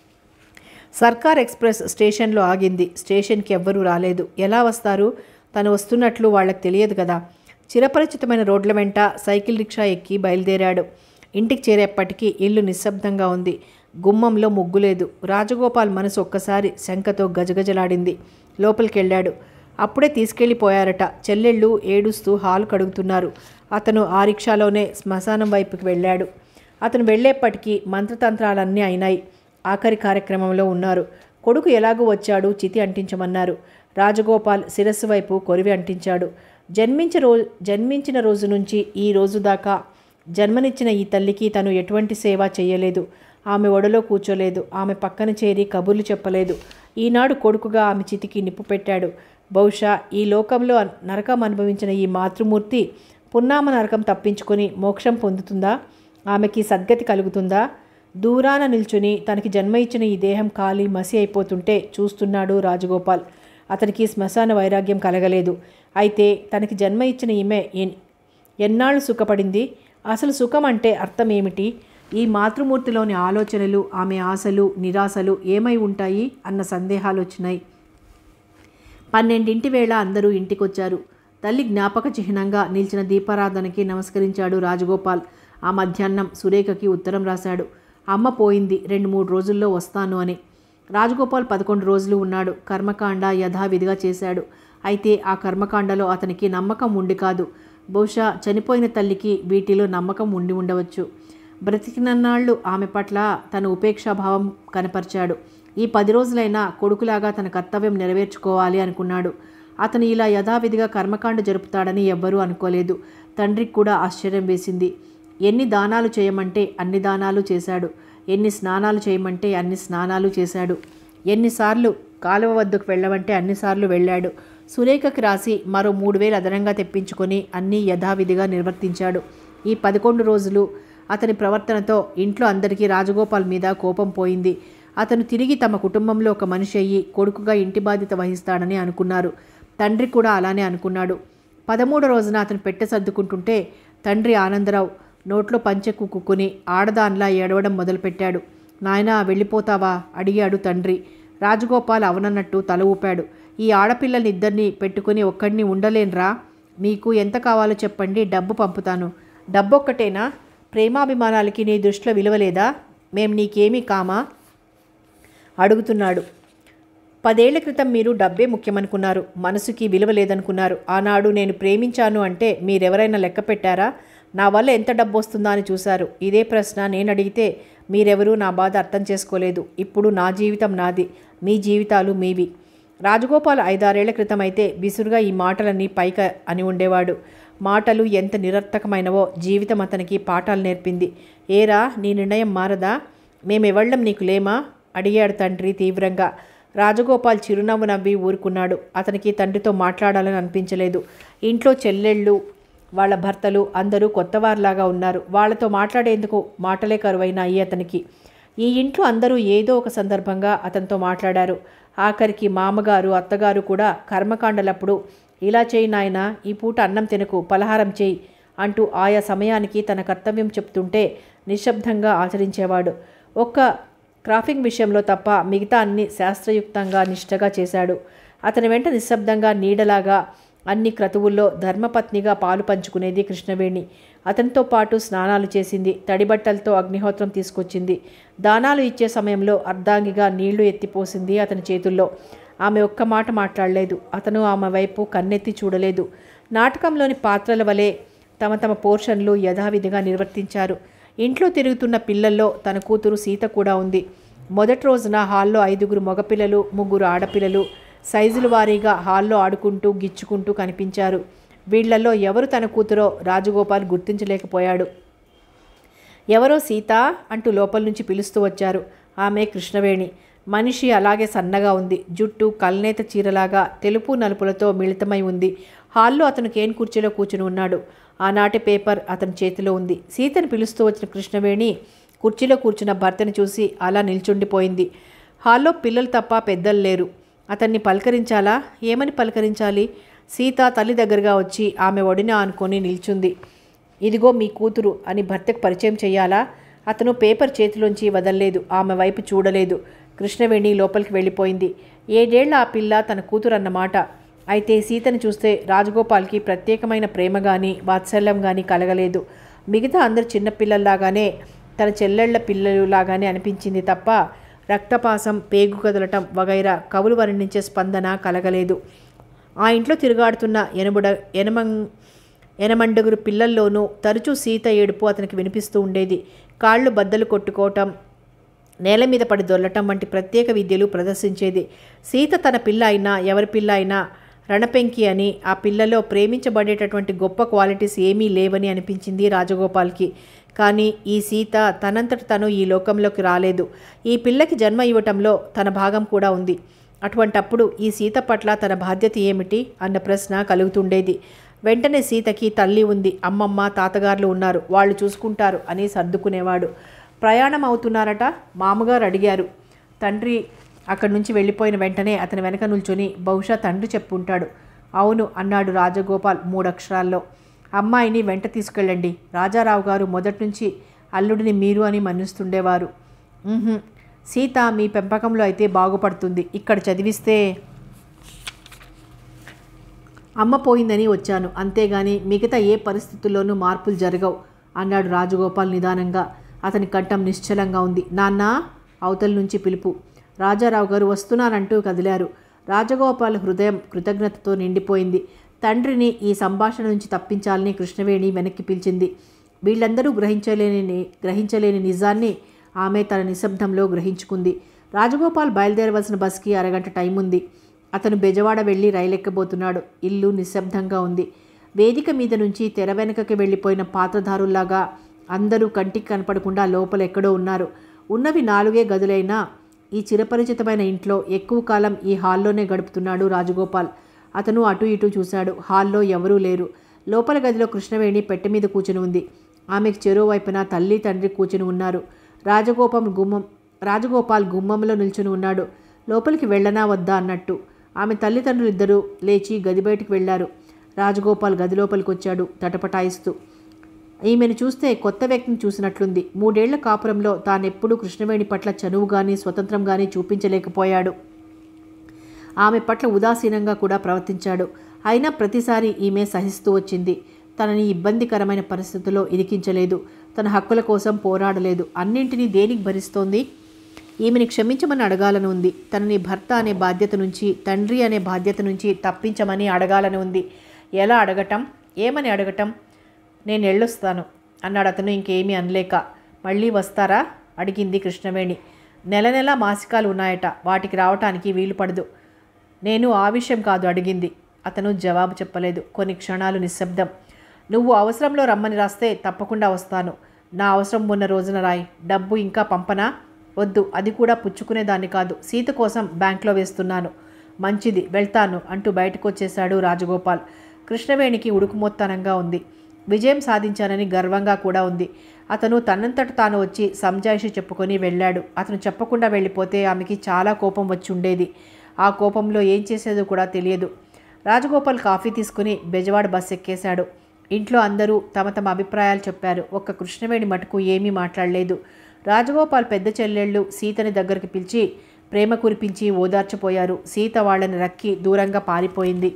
A: సర్కార్ ఎక్స్ప్రెస్ స్టేషన్లో ఆగింది. స్టేషన్కి ఎవ్వరూ రాలేదు. ఎలా వస్తారు? తను వస్తున్నట్లు వాళ్ళకి తెలియదు కదా. చిరపరిచితమైన రోడ్ల వెంట సైకిల్ రిక్షా ఎక్కి బయలుదేరాడు. ఇంటికి చేరేప్పటికీ ఇల్లు నిశ్శబ్దంగా ఉంది. గుమ్మంలో ముగ్గులేదు. రాజగోపాల్ మనసు ఒక్కసారి శంకతో గజగజలాడింది. లోపలికెళ్ళాడు. అప్పుడే తీసుకెళ్ళిపోయారట. చెల్లెళ్ళు ఏడుస్తూ హాలు కడుగుతున్నారు. అతను ఆ రిక్షాలోనే శ్మశానం వైపుకి వెళ్ళాడు. అతను వెళ్ళేప్పటికీ మంత్రతంత్రాలన్నీ అయినాయి. ఆఖరి కార్యక్రమంలో ఉన్నారు. కొడుకు ఎలాగూ వచ్చాడు, చితి అంటించమన్నారు. రాజగోపాల్ శిరస్సు వైపు కొరివి అంటించాడు. జన్మించ రో జన్మించిన రోజు నుంచి ఈ రోజు దాకా జన్మనిచ్చిన ఈ తల్లికి తను ఎటువంటి సేవ చేయలేదు. ఆమె ఒడలో కూర్చోలేదు. ఆమె పక్కన చేరి కబుర్లు చెప్పలేదు. ఈనాడు కొడుకుగా ఆమె చితికి నిప్పు పెట్టాడు. బహుశా ఈ లోకంలో నరకం అనుభవించిన ఈ మాతృమూర్తి పున్నామ నరకం తప్పించుకొని మోక్షం పొందుతుందా? ఆమెకి సద్గతి కలుగుతుందా? దూరాన నిల్చుని తనకి జన్మ ఇచ్చిన ఈ దేహం కాలి మసి అయిపోతుంటే చూస్తున్నాడు రాజగోపాల్. అతనికి శ్మశాన వైరాగ్యం కలగలేదు. అయితే తనకి జన్మ ఇచ్చిన ఈమె ఎన్నాళ్ళు సుఖపడింది? అసలు సుఖం అంటే అర్థం ఏమిటి? ఈ మాతృమూర్తిలోని ఆలోచనలు, ఆమె ఆశలు, నిరాశలు ఏమై ఉంటాయి అన్న సందేహాలు వచ్చినాయి. పన్నెండింటి వేళ అందరూ ఇంటికొచ్చారు. తల్లి జ్ఞాపక చిహ్నంగా నిలిచిన దీపారాధనకి నమస్కరించాడు రాజగోపాల్. ఆ మధ్యాహ్నం సురేఖకి ఉత్తరం రాశాడు. అమ్మ పోయింది, రెండు మూడు రోజుల్లో వస్తాను అని. రాజగోపాల్ పదకొండు రోజులు ఉన్నాడు. కర్మకాండ యథావిధిగా చేశాడు. అయితే ఆ కర్మకాండలో అతనికి నమ్మకం ఉండి కాదు. బహుశా చనిపోయిన తల్లికి వీటిలో నమ్మకం ఉండి ఉండవచ్చు. బ్రతికినన్నాళ్ళు ఆమె పట్ల తన ఉపేక్షాభావం కనపరిచాడు. ఈ పది రోజులైనా కొడుకులాగా తన కర్తవ్యం నెరవేర్చుకోవాలి అనుకున్నాడు. అతను ఇలా యథావిధిగా కర్మకాండ జరుపుతాడని ఎవ్వరూ అనుకోలేదు. తండ్రికి కూడా ఆశ్చర్యం వేసింది. ఎన్ని దానాలు చేయమంటే అన్ని దానాలు చేశాడు. ఎన్ని స్నానాలు చేయమంటే అన్ని స్నానాలు చేశాడు. ఎన్నిసార్లు కాలువ వద్దకు వెళ్ళమంటే అన్నిసార్లు వెళ్ళాడు. సురేఖకి రాసి మరో మూడు వేలు అదనంగా తెప్పించుకొని అన్నీ యథావిధిగా నిర్వర్తించాడు. ఈ పదకొండు రోజులు అతని ప్రవర్తనతో ఇంట్లో అందరికీ రాజగోపాల్ మీద కోపం పోయింది. అతను తిరిగి తమ కుటుంబంలో ఒక మనిషి అయ్యి కొడుకుగా ఇంటి బాధ్యత వహిస్తాడని అనుకున్నారు. తండ్రి కూడా అలానే అనుకున్నాడు. పదమూడో రోజున అతను పెట్టె సర్దుకుంటుంటే తండ్రి ఆనందరావు నోట్లో పంచె కుక్కుని ఆడదాన్లా ఏడవడం మొదలుపెట్టాడు. నాయనా వెళ్ళిపోతావా అడిగాడు తండ్రి. రాజగోపాల్ అవనన్నట్టు తల ఊపాడు. ఈ ఆడపిల్లల్ని ఇద్దరిని పెట్టుకుని ఒక్కడిని ఉండలేనురా. మీకు ఎంత కావాలో చెప్పండి, డబ్బు పంపుతాను. డబ్బు ఒక్కటేనా? ప్రేమాభిమానాలకి నీ దృష్టిలో విలువలేదా? మేం నీకేమీ కామా అడుగుతున్నాడు. పదేళ్ల క్రితం మీరు డబ్బే ముఖ్యమనుకున్నారు, మనసుకి విలువ లేదనుకున్నారు. ఆనాడు నేను ప్రేమించాను అంటే మీరెవరైనా లెక్క పెట్టారా? నా వల్ల ఎంత డబ్బు వస్తుందా అని చూశారు. ఇదే ప్రశ్న నేను అడిగితే మీరెవరూ నా బాధ అర్థం చేసుకోలేదు. ఇప్పుడు నా జీవితం నాది, మీ జీవితాలు మీవి. రాజగోపాల్ ఐదారేళ్ల క్రితం అయితే బిసురుగా ఈ మాటలన్నీ పైక అని ఉండేవాడు. మాటలు ఎంత నిరర్థకమైనవో జీవితం అతనికి పాఠాలు నేర్పింది. ఏరా, నీ నిర్ణయం మారదా? మేమెవళ్ళం నీకు లేమా? అడిగాడు తండ్రి తీవ్రంగా. రాజగోపాల్ చిరునవ్వు నవ్వి ఊరుకున్నాడు. అతనికి తండ్రితో మాట్లాడాలని అనిపించలేదు. ఇంట్లో చెల్లెళ్ళు, వాళ్ళ భర్తలు అందరూ కొత్తవారిలాగా ఉన్నారు. వాళ్లతో మాట్లాడేందుకు మాటలే కరువైనాయి అతనికి. ఈ ఇంట్లో అందరూ ఏదో ఒక సందర్భంగా అతనితో మాట్లాడారు. ఆఖరికి మామగారు, అత్తగారు కూడా కర్మకాండలప్పుడు ఇలా చేయి నాయనా, ఈ పూట అన్నం తినకు, పలహారం చేయి అంటూ ఆయా సమయానికి తన కర్తవ్యం చెప్తుంటే నిశ్శబ్దంగా ఆచరించేవాడు. ఒక్క క్రాఫింగ్ విషయంలో తప్ప మిగతా అన్ని శాస్త్రయుక్తంగా నిష్ఠగా చేశాడు. అతని వెంట నిశ్శబ్దంగా నీడలాగా అన్ని క్రతువుల్లో ధర్మపత్నిగా పాలు పంచుకునేది కృష్ణవేణి. అతనితో పాటు స్నానాలు చేసింది, తడిబట్టలతో అగ్నిహోత్రం తీసుకొచ్చింది. దానాలు ఇచ్చే సమయంలో అర్ధాంగిగా నీళ్లు ఎత్తిపోసింది అతని చేతుల్లో. ఆమె ఒక్క మాట మాట్లాడలేదు. అతను ఆమె వైపు కన్నెత్తి చూడలేదు. నాటకంలోని పాత్రల వలె తమ తమ పోర్షన్లు యథావిధిగా నిర్వర్తించారు. ఇంట్లో తిరుగుతున్న పిల్లల్లో తన కూతురు సీత కూడా ఉంది. మొదటి రోజున హాల్లో ఐదుగురు మగపిల్లలు, ముగ్గురు ఆడపిల్లలు సైజుల వారీగా హాల్లో ఆడుకుంటూ గిచ్చుకుంటూ కనిపించారు. వీళ్లలో ఎవరు తన కూతురో రాజగోపాల్ గుర్తించలేకపోయాడు. ఎవరో సీత అంటూ లోపల నుంచి పిలుస్తూ వచ్చారు. ఆమె కృష్ణవేణి. మనిషి అలాగే సన్నగా ఉంది. జుట్టు కల్నేత చీరలాగా తెలుపు నలుపులతో మిళితమై ఉంది. హాల్లో అతను కేన్ కుర్చీలో కూర్చుని ఉన్నాడు. ఆనాటి పేపర్ అతని చేతిలో ఉంది. సీతను పిలుస్తూ వచ్చిన కృష్ణవేణి కుర్చీలో కూర్చున్న భర్తను చూసి అలా నిల్చుండిపోయింది. హాల్లో పిల్లలు తప్ప పెద్దలు లేరు. అతన్ని పలకరించాలా? ఏమని పలకరించాలి? సీత తల్లి దగ్గరగా వచ్చి ఆమె ఒడిన ఆనుకొని నిల్చుంది. ఇదిగో మీ కూతురు అని భర్తకు పరిచయం చెయ్యాలా? అతను పేపర్ చేతిలోంచి వదల్లేదు. ఆమె వైపు చూడలేదు. కృష్ణవేణి లోపలికి వెళ్ళిపోయింది. ఏడేళ్ల ఆ పిల్ల తన కూతురు అన్నమాట. అయితే సీతను చూస్తే రాజగోపాల్కి ప్రత్యేకమైన ప్రేమ కానీ వాత్సల్యం కానీ కలగలేదు. మిగతా అందరు చిన్నపిల్లల్లాగానే తన చెల్లెళ్ల పిల్లలులాగానే అనిపించింది తప్ప రక్తపాసం, పేగు కదలటం వగైరా కవులు వర్ణించే స్పందన కలగలేదు. ఆ ఇంట్లో తిరుగాడుతున్న ఎనబుడ ఎనమం ఎనమండుగురు పిల్లల్లోనూ తరచూ సీత ఏడుపు అతనికి వినిపిస్తూ ఉండేది. కాళ్ళు బద్దలు కొట్టుకోవటం, నేల మీద పడి దొల్లటం వంటి ప్రత్యేక విద్యలు ప్రదర్శించేది. సీత తన పిల్ల అయినా ఎవరి పిల్ల అయినా రణపెంకి అని, ఆ పిల్లలో ప్రేమించబడేటటువంటి గొప్ప క్వాలిటీస్ ఏమీ లేవని అనిపించింది రాజగోపాల్కి. కానీ ఈ సీత తనంతట తను ఈ లోకంలోకి రాలేదు. ఈ పిల్లకి జన్మ ఇవ్వటంలో తన భాగం కూడా ఉంది. అటువంటప్పుడు ఈ సీత పట్ల తన బాధ్యత ఏమిటి అన్న ప్రశ్న కలుగుతుండేది. వెంటనే సీతకి తల్లి ఉంది, అమ్మమ్మ, తాతగారులు ఉన్నారు, వాళ్ళు చూసుకుంటారు అని సర్దుకునేవాడు. ప్రయాణం అవుతున్నారట మామగారు అడిగారు. తండ్రి అక్కడి నుంచి వెళ్ళిపోయిన వెంటనే అతని వెనక నిల్చొని బహుశా తండ్రి చెప్పుంటాడు. అవును అన్నాడు రాజగోపాల్ మూడక్షరాల్లో. అమ్మాయిని వెంట తీసుకెళ్ళండి. రాజారావు గారు మొదటి నుంచి అల్లుడిని మీరు అని మన్నిస్తుండేవారు. సీత మీ పెంపకంలో అయితే బాగుపడుతుంది. ఇక్కడ చదివిస్తే అమ్మ పోయిందని వచ్చాను, అంతేగాని మిగతా ఏ పరిస్థితుల్లోనూ మార్పులు జరగవు అన్నాడు రాజగోపాల్ నిదానంగా. అతని కంఠం నిశ్చలంగా ఉంది. నాన్న అవతల నుంచి పిలుపు. రాజారావు గారు వస్తున్నానంటూ కదిలారు. రాజగోపాల్ హృదయం కృతజ్ఞతతో నిండిపోయింది. తండ్రిని ఈ సంభాషణ నుంచి తప్పించాలని కృష్ణవేణి వెనక్కి పిలిచింది. వీళ్ళందరూ గ్రహించలేని గ్రహించలేని నిజాన్ని ఆమె తన నిశ్శబ్దంలో గ్రహించుకుంది. రాజగోపాల్ బయలుదేరవలసిన బస్కి అరగంట టైం ఉంది. అతను బెజవాడ వెళ్ళి రైలెక్కబోతున్నాడు. ఇల్లు నిశ్శబ్దంగా ఉంది. వేదిక మీద నుంచి తెర వెనుకకి వెళ్ళిపోయిన పాత్రధారుల్లాగా అందరూ కంటికి కనపడకుండా లోపల ఎక్కడో ఉన్నారు. ఉన్నవి నాలుగే గదులైనా ఈ చిరపరిచితమైన ఇంట్లో ఎక్కువ కాలం ఈ హాల్లోనే గడుపుతున్నాడు రాజగోపాల్. అతను అటు ఇటు చూశాడు. హాల్లో ఎవరూ లేరు. లోపల గదిలో కృష్ణవేణి పెట్టె మీద కూర్చుని ఉంది. ఆమెకు చెరో వైపున తల్లి, తండ్రి కూర్చుని ఉన్నారు. రాజగోపాల్ గుమ్మం రాజగోపాల్ గుమ్మంలో నిల్చుని ఉన్నాడు. లోపలికి వెళ్ళనా వద్దా అన్నట్టు. ఆమె తల్లిదండ్రులు ఇద్దరూ లేచి గది బయటికి వెళ్లారు. రాజగోపాల్ గది లోపలికి వచ్చాడు తటపటాయిస్తూ. ఈమెను చూస్తే కొత్త వ్యక్తిని చూసినట్లుంది. మూడేళ్ల కాపురంలో తానెప్పుడూ కృష్ణవేణి పట్ల చనువు కానీ స్వతంత్రం కానీ చూపించలేకపోయాడు. ఆమె పట్ల ఉదాసీనంగా కూడా ప్రవర్తించాడు. అయినా ప్రతిసారి ఈమె సహిస్తూ వచ్చింది. తనని ఇబ్బందికరమైన పరిస్థితుల్లో ఇరికించలేదు. తన హక్కుల కోసం పోరాడలేదు. అన్నింటినీ దేనికి భరిస్తోంది? ఈమెని క్షమించమని అడగాలని ఉంది. తనని భర్త అనే బాధ్యత నుంచి, తండ్రి అనే బాధ్యత నుంచి తప్పించమని అడగాలని ఉంది. ఎలా అడగటం, ఏమని అడగటం? నేను వెళ్ళొస్తాను అన్నాడు అతను ఇంకేమీ అనలేక. మళ్ళీ వస్తారా అడిగింది కృష్ణవేణి. నెల నెల మాసికాలు ఉన్నాయట, వాటికి రావటానికి వీలు పడదు. నేను ఆ విషయం కాదు అడిగింది. అతను జవాబు చెప్పలేదు. కొన్ని క్షణాలు నిశ్శబ్దం. నువ్వు అవసరంలో రమ్మని రాస్తే తప్పకుండా వస్తాను. నా అవసరం ఉన్న రోజున రాయి. డబ్బు ఇంకా పంపనా? వద్దు, అది కూడా పుచ్చుకునేదాన్ని కాదు. సీత కోసం బ్యాంక్లో వేస్తున్నాను. మంచిది, వెళ్తాను అంటూ బయటకు వచ్చేశాడు రాజగోపాల్. కృష్ణవేణికి ఉడుకుమొత్తనంగా ఉంది. విజయం సాధించానని గర్వంగా కూడా ఉంది. అతను తనంతట తాను వచ్చి సంజాయిషి చెప్పుకొని వెళ్ళాడు. అతను చెప్పకుండా వెళ్ళిపోతే ఆమెకి చాలా కోపం వచ్చి ఉండేది. ఆ కోపంలో ఏం చేసేదో కూడా తెలియదు. రాజగోపాల్ కాఫీ తీసుకుని బెజవాడ బస్ ఎక్కేశాడు. ఇంట్లో అందరూ తమ తమ అభిప్రాయాలు చెప్పారు. ఒక్క కృష్ణవేణి మటుకు ఏమీ మాట్లాడలేదు. రాజగోపాల్ పెద్ద చెల్లెళ్ళు సీతని దగ్గరికి పిలిచి ప్రేమ కురిపించి ఓదార్చిపోయారు. సీత వాళ్ళని రక్కి దూరంగా పారిపోయింది.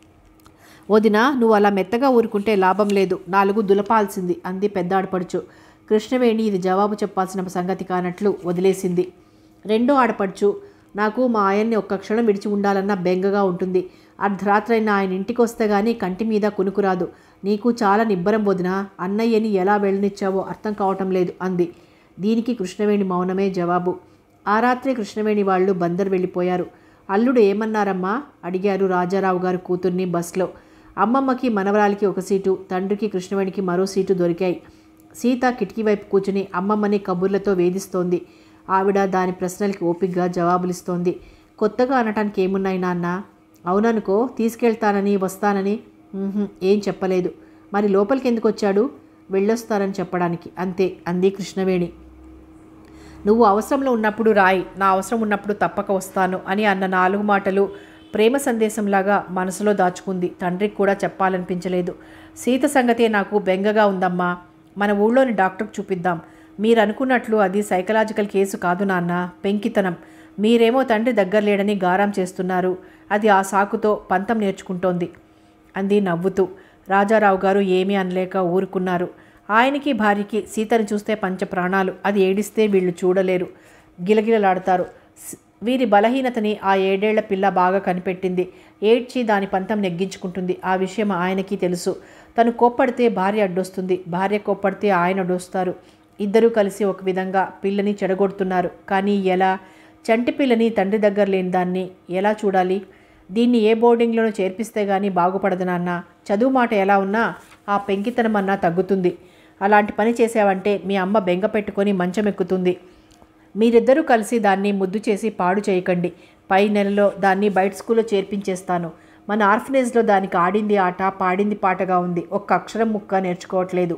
A: వదిన, నువ్వు అలా మెత్తగా ఊరుకుంటే లాభం లేదు, నాలుగు దులపాల్సింది అంది పెద్ద ఆడపడుచు. కృష్ణవేణి ఇది జవాబు చెప్పాల్సిన సంగతి కానట్లు వదిలేసింది. రెండో ఆడపడుచు, నాకు మా ఆయన్ని ఒక్క క్షణం విడిచి ఉండాలన్న బెంగగా ఉంటుంది. అర్ధరాత్రైన ఆయన ఇంటికి వస్తే గానీ కంటి మీద కునుకురాదు. నీకు చాలా నిబ్బరం వదిన, అన్నయ్యని ఎలా వెళ్ళనిచ్చావో అర్థం కావటం లేదు అంది. దీనికి కృష్ణవేణి మౌనమే జవాబు. ఆ రాత్రి కృష్ణవేణి వాళ్ళు బందర్ వెళ్ళిపోయారు. అల్లుడు ఏమన్నారమ్మా అడిగారు రాజారావు గారు కూతుర్ని బస్లో. అమ్మమ్మకి మనవరాలికి ఒక సీటు, తండ్రికి కృష్ణవేణికి మరో సీటు దొరికాయి. సీత కిటికీ వైపు కూర్చుని అమ్మమ్మని కబుర్లతో వేధిస్తోంది. ఆవిడ దాని ప్రశ్నలకి ఓపిగ్గా జవాబులిస్తోంది. కొత్తగా అనటానికి ఏమున్నాయి నాన్న? అవుననుకో, తీసుకెళ్తానని వస్తానని. ఏం చెప్పలేదు. మరి లోపలికి ఎందుకు వచ్చాడు? వెళ్ళొస్తానని చెప్పడానికి అంతే అంది కృష్ణవేణి. నువ్వు అవసరంలో ఉన్నప్పుడు రాయి, నా అవసరం ఉన్నప్పుడు తప్పక వస్తాను అని అన్న నాలుగు మాటలు ప్రేమ సందేశంలాగా మనసులో దాచుకుంది. తండ్రికి కూడా చెప్పాలనిపించలేదు. సీత సంగతే నాకు బెంగగా ఉందమ్మా. మన ఊళ్ళోని డాక్టర్కి చూపిద్దాం. మీరు అనుకున్నట్లు అది సైకలాజికల్ కేసు కాదు నాన్న, పెంకితనం. మీరేమో తండ్రి దగ్గర లేడని గారం చేస్తున్నారు. అది ఆ సాకుతో పంతం నేర్చుకుంటోంది అంది నవ్వుతూ. రాజారావు గారు ఏమీ అనలేక ఊరుకున్నారు. ఆయనకి భార్యకి సీతను చూస్తే పంచ ప్రాణాలు. అది ఏడిస్తే వీళ్ళు చూడలేరు, గిలగిలలాడతారు. వీరి బలహీనతని ఆ ఏడేళ్ల పిల్ల బాగా కనిపెట్టింది. ఏడ్చి దాని పంతం నెగ్గించుకుంటుంది. ఆ విషయం ఆయనకి తెలుసు. తను కోప్పడితే భార్య అడ్డొస్తుంది, భార్య కోప్పడితే ఆయన అడ్డొస్తారు. ఇద్దరూ కలిసి ఒక విధంగా పిల్లని చెడగొడుతున్నారు. కానీ ఎలా? చంటి పిల్లని తండ్రి దగ్గర లేని దాన్ని ఎలా చూడాలి? దీన్ని ఏ బోర్డింగ్లోనూ చేర్పిస్తే గానీ బాగుపడదు నాన్న. చదువు మాట ఎలా ఉన్నా ఆ పెంకితనం అన్నా తగ్గుతుంది. అలాంటి పని చేసావంటే మీ అమ్మ బెంగ పెట్టుకొని మంచం ఎక్కుతుంది. మీరిద్దరూ కలిసి దాన్ని ముద్దు చేసి పాడు చేయకండి. పై నెలలో దాన్ని బయట స్కూల్లో చేర్పించేస్తాను. మన ఆర్ఫనేజ్లో దానికి ఆడింది ఆట, పాడింది పాటగా ఉంది. ఒక్క అక్షరం ముక్క నేర్చుకోవట్లేదు.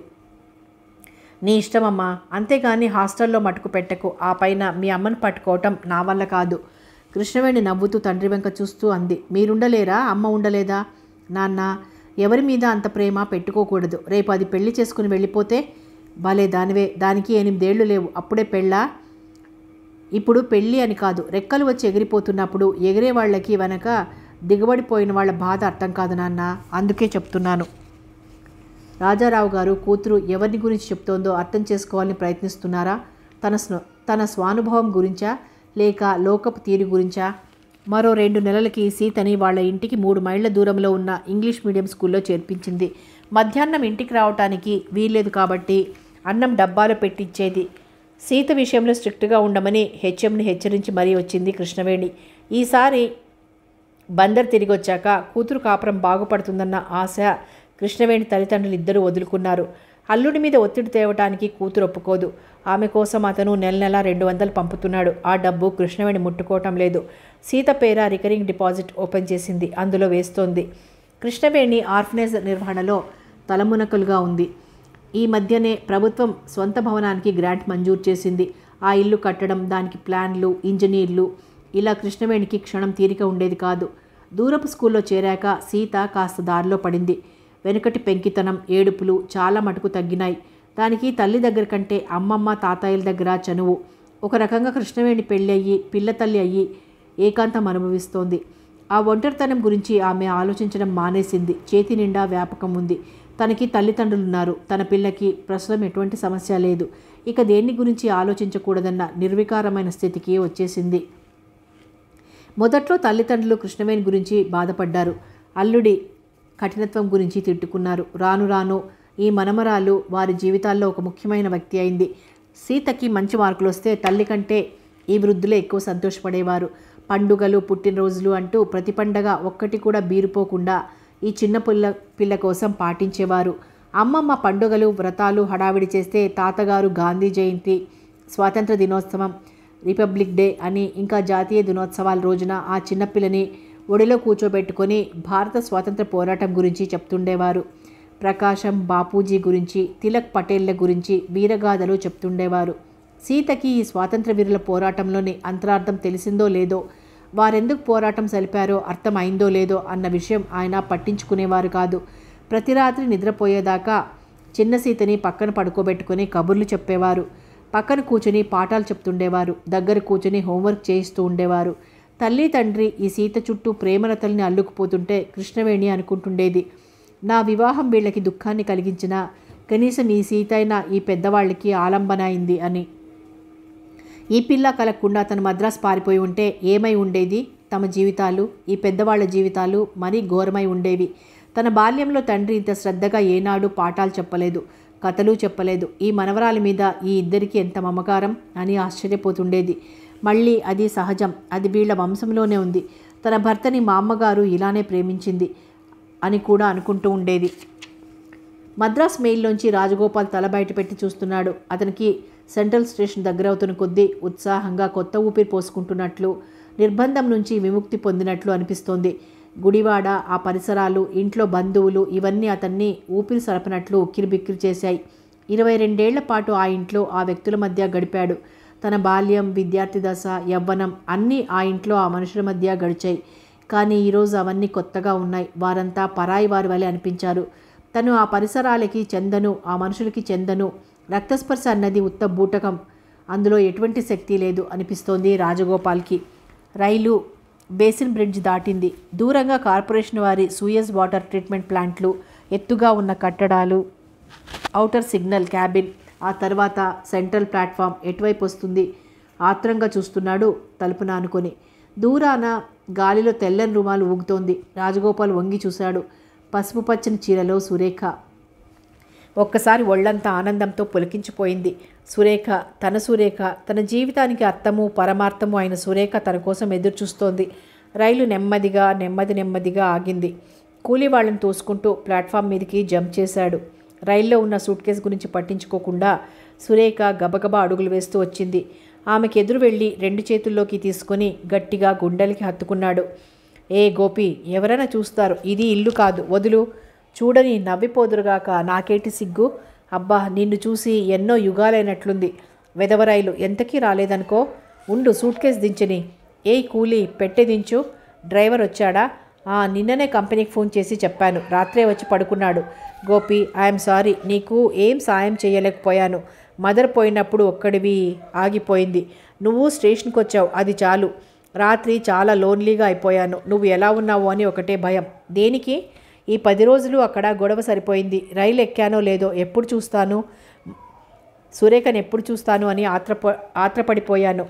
A: నీ ఇష్టమమ్మా, అంతేగాని హాస్టల్లో మటుకు పెట్టకు. ఆ పైన మీ అమ్మను పట్టుకోవటం నా వల్ల కాదు. కృష్ణవేణి నవ్వుతూ తండ్రి వెంక చూస్తూ అంది. మీరుండలేరా? అమ్మ ఉండలేదా? నాన్న, ఎవరి మీద అంత ప్రేమ పెట్టుకోకూడదు. రేపు అది పెళ్లి చేసుకుని వెళ్ళిపోతే? భలే దానివే, దానికి ఎనిమిదేళ్లు లేవు, అప్పుడే పెళ్ళా? ఇప్పుడు పెళ్ళి అని కాదు, రెక్కలు వచ్చి ఎగిరిపోతున్నప్పుడు ఎగిరే వాళ్ళకి వెనక దిగబడిపోయిన వాళ్ళ బాధ అర్థం కాదు నాన్న, అందుకే చెప్తున్నాను. రాజారావు గారు కూతురు ఎవరిని గురించి చెప్తోందో అర్థం చేసుకోవాలని ప్రయత్నిస్తున్నారా? తన స్వ తన స్వానుభవం గురించా, లేక లోకపు తీరు గురించా? మరో రెండు నెలలకి సీతని వాళ్ళ ఇంటికి మూడు మైళ్ళ దూరంలో ఉన్న ఇంగ్లీష్ మీడియం స్కూల్లో చేర్పించింది. మధ్యాహ్నం ఇంటికి రావటానికి వీల్లేదు కాబట్టి అన్నం డబ్బాలో పెట్టించేది. సీత విషయంలో స్ట్రిక్ట్గా ఉండమని హెచ్ఎంని హెచ్చరించి మరీ వచ్చింది కృష్ణవేణి. ఈసారి బందర్ తిరిగి వచ్చాక కూతురు కాపురం బాగుపడుతుందన్న ఆశ కృష్ణవేణి తల్లిదండ్రులు ఇద్దరూ వదులుకున్నారు. అల్లుడి మీద ఒత్తిడి తేవటానికి కూతురు ఒప్పుకోదు. ఆమె కోసం అతను నెల నెల రెండు వందలు పంపుతున్నాడు. ఆ డబ్బు కృష్ణవేణి ముట్టుకోవటం లేదు. సీత పేర రికరింగ్ డిపాజిట్ ఓపెన్ చేసింది, అందులో వేస్తోంది. కృష్ణవేణి ఆర్ఫనేజ్ నిర్వహణలో తలమునకలుగా ఉంది. ఈ మధ్యనే ప్రభుత్వం స్వంత భవనానికి గ్రాంట్ మంజూరు చేసింది. ఆ ఇల్లు కట్టడం, దానికి ప్లాన్లు, ఇంజనీర్లు, ఇలా కృష్ణవేణికి క్షణం తీరిక ఉండేది కాదు. దూరపు స్కూల్లో చేరాక సీత కాస్త దారిలో పడింది. వెనుకటి పెంకితనం, ఏడుపులు చాలా మటుకు తగ్గినాయి. దానికి తల్లి దగ్గర కంటే అమ్మమ్మ తాతయ్యల దగ్గర చనువు. ఒక రకంగా కృష్ణవేణి పెళ్ళి అయ్యి పిల్ల తల్లి అయ్యి ఏకాంతం అనుభవిస్తోంది. ఆ ఒంటరితనం గురించి ఆమె ఆలోచించడం మానేసింది. చేతి నిండా వ్యాపకం ఉంది. తనకి తల్లిదండ్రులు ఉన్నారు. తన పిల్లకి ప్రస్తుతం ఎటువంటి సమస్య లేదు. ఇక దేన్ని గురించి ఆలోచించకూడదన్న నిర్వికారమైన స్థితికి వచ్చేసింది. మొదట్లో తల్లిదండ్రులు కృష్ణవేణి గురించి బాధపడ్డారు. అల్లుడి కఠినత్వం గురించి తిట్టుకున్నారు. రాను రాను ఈ మనమరాలు వారి జీవితాల్లో ఒక ముఖ్యమైన వ్యక్తి అయింది. సీతకి మంచి మార్కులు వస్తే తల్లి కంటే ఈ వృద్ధులే ఎక్కువ సంతోషపడేవారు. పండుగలు, పుట్టినరోజులు అంటూ ప్రతి పండగ ఒక్కటి కూడా బీరుపోకుండా ఈ చిన్న పిల్ల పిల్ల కోసం పాటించేవారు. అమ్మమ్మ పండుగలు, వ్రతాలు హడావిడి చేస్తే తాతగారు గాంధీ జయంతి, స్వాతంత్ర దినోత్సవం, రిపబ్లిక్ డే అని ఇంకా జాతీయ దినోత్సవాల రోజున ఆ చిన్నపిల్లని ఒడిలో కూర్చోబెట్టుకొని భారత స్వాతంత్ర పోరాటం గురించి చెప్తుండేవారు. ప్రకాశం, బాపూజీ గురించి, తిలక్ పటేళ్ల గురించి వీరగాథలు చెప్తుండేవారు. సీతకి ఈ స్వాతంత్ర వీరుల పోరాటంలోని అంతరార్థం తెలిసిందో లేదో, వారెందుకు పోరాటం సలిపారో అర్థమైందో లేదో అన్న విషయం ఆయన పట్టించుకునేవారు కాదు. ప్రతి రాత్రి నిద్రపోయేదాకా చిన్న సీతని పక్కన పడుకోబెట్టుకుని కబుర్లు చెప్పేవారు. పక్కన కూర్చుని పాఠాలు చెప్తుండేవారు. దగ్గర కూర్చుని హోంవర్క్ చేయిస్తూ ఉండేవారు. తల్లి తండ్రి ఈ సీత చుట్టూ ప్రేమలతల్ని అల్లుకుపోతుంటే కృష్ణవేణి అనుకుంటుండేది, నా వివాహం వీళ్ళకి దుఃఖాన్ని కలిగించినా కనీసం ఈ సీత అయినా ఈ పెద్దవాళ్ళకి ఆలంబన అయింది అని. ఈ పిల్ల కలగకుండా తను మద్రాసు పారిపోయి ఉంటే ఏమై ఉండేది? తమ జీవితాలు, ఈ పెద్దవాళ్ల జీవితాలు మరీ ఘోరమై ఉండేవి. తన బాల్యంలో తండ్రి ఇంత శ్రద్ధగా ఏనాడు పాఠాలు చెప్పలేదు, కథలు చెప్పలేదు. ఈ మనవరాలి మీద ఈ ఇద్దరికి ఎంత మమకారం అని ఆశ్చర్యపోతుండేది. మళ్ళీ అది సహజం, అది వీళ్ల వంశంలోనే ఉంది. తన భర్తని మా అమ్మగారు ఇలానే ప్రేమించింది అని కూడా అనుకుంటూ ఉండేది. మద్రాస్ మెయిల్లోంచి రాజగోపాల్ తల బయట పెట్టి చూస్తున్నాడు. అతనికి సెంట్రల్ స్టేషన్ దగ్గరవుతున్న కొద్దీ ఉత్సాహంగా కొత్త ఊపిరి పోసుకుంటున్నట్లు, నిర్బంధం నుంచి విముక్తి పొందినట్లు అనిపిస్తోంది. గుడివాడ, ఆ పరిసరాలు, ఇంట్లో బంధువులు ఇవన్నీ అతన్ని ఊపిరి సరపనట్లు ఉక్కిరిబిక్కిరి చేశాయి. ఇరవై రెండేళ్ల పాటు ఆ ఇంట్లో ఆ వ్యక్తుల మధ్య గడిపాడు. తన బాల్యం, విద్యార్థి దశ, యవ్వనం అన్నీ ఆ ఇంట్లో ఆ మనుషుల మధ్య గడిచాయి. కానీ ఈరోజు అవన్నీ కొత్తగా ఉన్నాయి. వారంతా పరాయి వారి వలె అనిపించారు. తను ఆ పరిసరాలకి చెందను, ఆ మనుషులకి చెందను. రక్తస్పర్శ అన్నది ఉత్త బూటకం, అందులో ఎటువంటి శక్తి లేదు అనిపిస్తోంది రాజగోపాల్కి. రైలు బేసిన్ బ్రిడ్జ్ దాటింది. దూరంగా కార్పొరేషన్ వారి సూయజ్ వాటర్ ట్రీట్మెంట్ ప్లాంట్లు, ఎత్తుగా ఉన్న కట్టడాలు, ఔటర్ సిగ్నల్ క్యాబిన్, ఆ తర్వాత సెంట్రల్ ప్లాట్ఫామ్ ఎటువైపు వస్తుంది? ఆత్రంగా చూస్తున్నాడు తలుపున అనుకొని. దూరాన గాలిలో తెల్లని రుమాలు ఊగుతోంది. రాజగోపాల్ వంగి చూశాడు. పసుపు పచ్చని చీరలో సురేఖ. ఒక్కసారి ఒళ్ళంతా ఆనందంతో పులకించిపోయింది. సురేఖ, తన సురేఖ, తన జీవితానికి అర్థము పరమార్థము అయిన సురేఖ తన కోసం ఎదురు చూస్తోంది. రైలు నెమ్మదిగా నెమ్మది నెమ్మదిగా ఆగింది. కూలీ వాళ్ళని తోసుకుంటూ ప్లాట్ఫామ్ మీదకి జంప్ చేశాడు. రైల్లో ఉన్న సూట్ కేసు గురించి పట్టించుకోకుండా సురేఖ గబగబా అడుగులు వేస్తూ వచ్చింది. ఆమెకు ఎదురు వెళ్ళి రెండు చేతుల్లోకి తీసుకొని గట్టిగా గుండెలకి హత్తుకున్నాడు. ఏ గోపి, ఎవరైనా చూస్తారు, ఇది ఇల్లు కాదు, వదులు. చూడని నవ్విపోదురుగాక, నాకేటి సిగ్గు. అబ్బా, నిన్ను చూసి ఎన్నో యుగాలైనట్లుంది. వెదవరైలు ఎంతకీ రాలేదనుకో. ఉండు, సూట్ కేసు దించని. ఏ కూలీ, పెట్టే దించు. డ్రైవర్ వచ్చాడా? నిన్ననే కంపెనీకి ఫోన్ చేసి చెప్పాను. రాత్రే వచ్చి పడుకున్నాడు. గోపి, ఐఎమ్ సారీ, నీకు ఏం సాయం చేయలేకపోయాను. మదర్ పోయినప్పుడు ఒక్కడివి ఆగిపోయింది. నువ్వు స్టేషన్కి వచ్చావు, అది చాలు. రాత్రి చాలా లోన్లీగా అయిపోయాను. నువ్వు ఎలా ఉన్నావు అని ఒకటే భయం. దేనికి? ఈ పది రోజులు అక్కడ గొడవ సరిపోయింది. రైలు ఎక్కానో లేదో ఎప్పుడు చూస్తాను, సురేఖను ఎప్పుడు చూస్తాను అని ఆత్రప ఆత్రపడిపోయాను.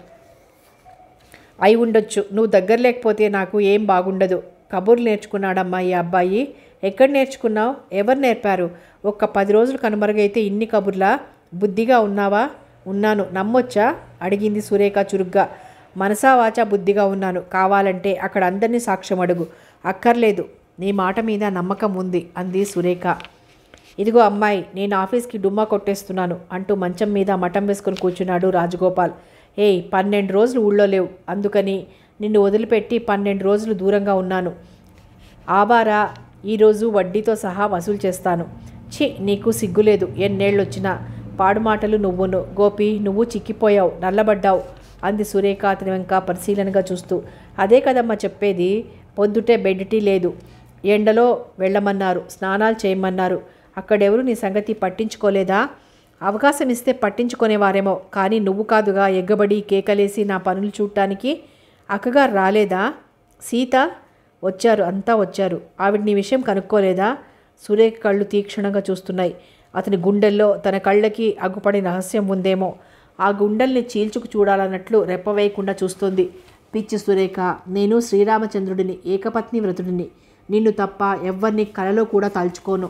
A: అయి ఉండొచ్చు. నువ్వు దగ్గర లేకపోతే నాకు ఏం బాగుండదు. కబుర్లు నేర్చుకున్నాడమ్మా ఈ అబ్బాయి. ఎక్కడ నేర్చుకున్నావు? ఎవరు నేర్పారు? ఒక్క పది రోజులు కనుమరుగైతే ఇన్ని కబుర్లా? బుద్ధిగా ఉన్నావా? ఉన్నాను, నమ్మొచ్చా? అడిగింది సురేఖ చురుగ్గా. మనసా వాచా బుద్ధిగా ఉన్నాను. కావాలంటే అక్కడ అందరినీ సాక్ష్యం అడుగు. అక్కర్లేదు, నీ మాట మీద నమ్మకం ఉంది అంది సురేఖ. ఇదిగో అమ్మాయి, నేను ఆఫీస్కి డుమ్మా కొట్టేస్తున్నాను అంటూ మంచం మీద మఠం వేసుకుని కూర్చున్నాడు రాజగోపాల్. ఏయ్, పన్నెండు రోజులు ఊళ్ళో లేవు, అందుకని నిన్ను వదిలిపెట్టి పన్నెండు రోజులు దూరంగా ఉన్నాను. ఆవారా ఈరోజు వడ్డీతో సహా వసూలు చేస్తాను. ఛీ, నీకు సిగ్గులేదు. ఎన్నేళ్ళొచ్చినా పాడు మాటలు నువ్వును. గోపి, నువ్వు చిక్కిపోయావు, నల్లబడ్డావు అంది సురేఖ అతని వెంక పరిశీలనగా చూస్తూ. అదే కదమ్మా చెప్పేది. పొద్దుటే బెడ్ టీ లేదు, ఎండలో వెళ్ళమన్నారు, స్నానాలు చేయమన్నారు. అక్కడెవరు నీ సంగతి పట్టించుకోలేదా? అవకాశం ఇస్తే పట్టించుకునేవారేమో, కానీ నువ్వు కాదుగా ఎగ్గబడి కేకలేసి నా పనులు చూడటానికి. అక్కగారు రాలేదా? సీత వచ్చారు, అంతా వచ్చారు. ఆవిడ నీ విషయం కనుక్కోలేదా? సురేఖ కళ్ళు తీక్షణంగా చూస్తున్నాయి. అతని గుండెల్లో తన కళ్ళకి అగ్గుపడి రహస్యం ఉందేమో. ఆ గుండెల్ని చీల్చుకు చూడాలన్నట్లు రెప్పవేయకుండా చూస్తుంది. పిచ్చి సురేఖ, నేను శ్రీరామచంద్రుడిని, ఏకపత్ని వ్రతుడిని. నిన్ను తప్ప ఎవ్వరిని కలలో కూడా తలుచుకోను.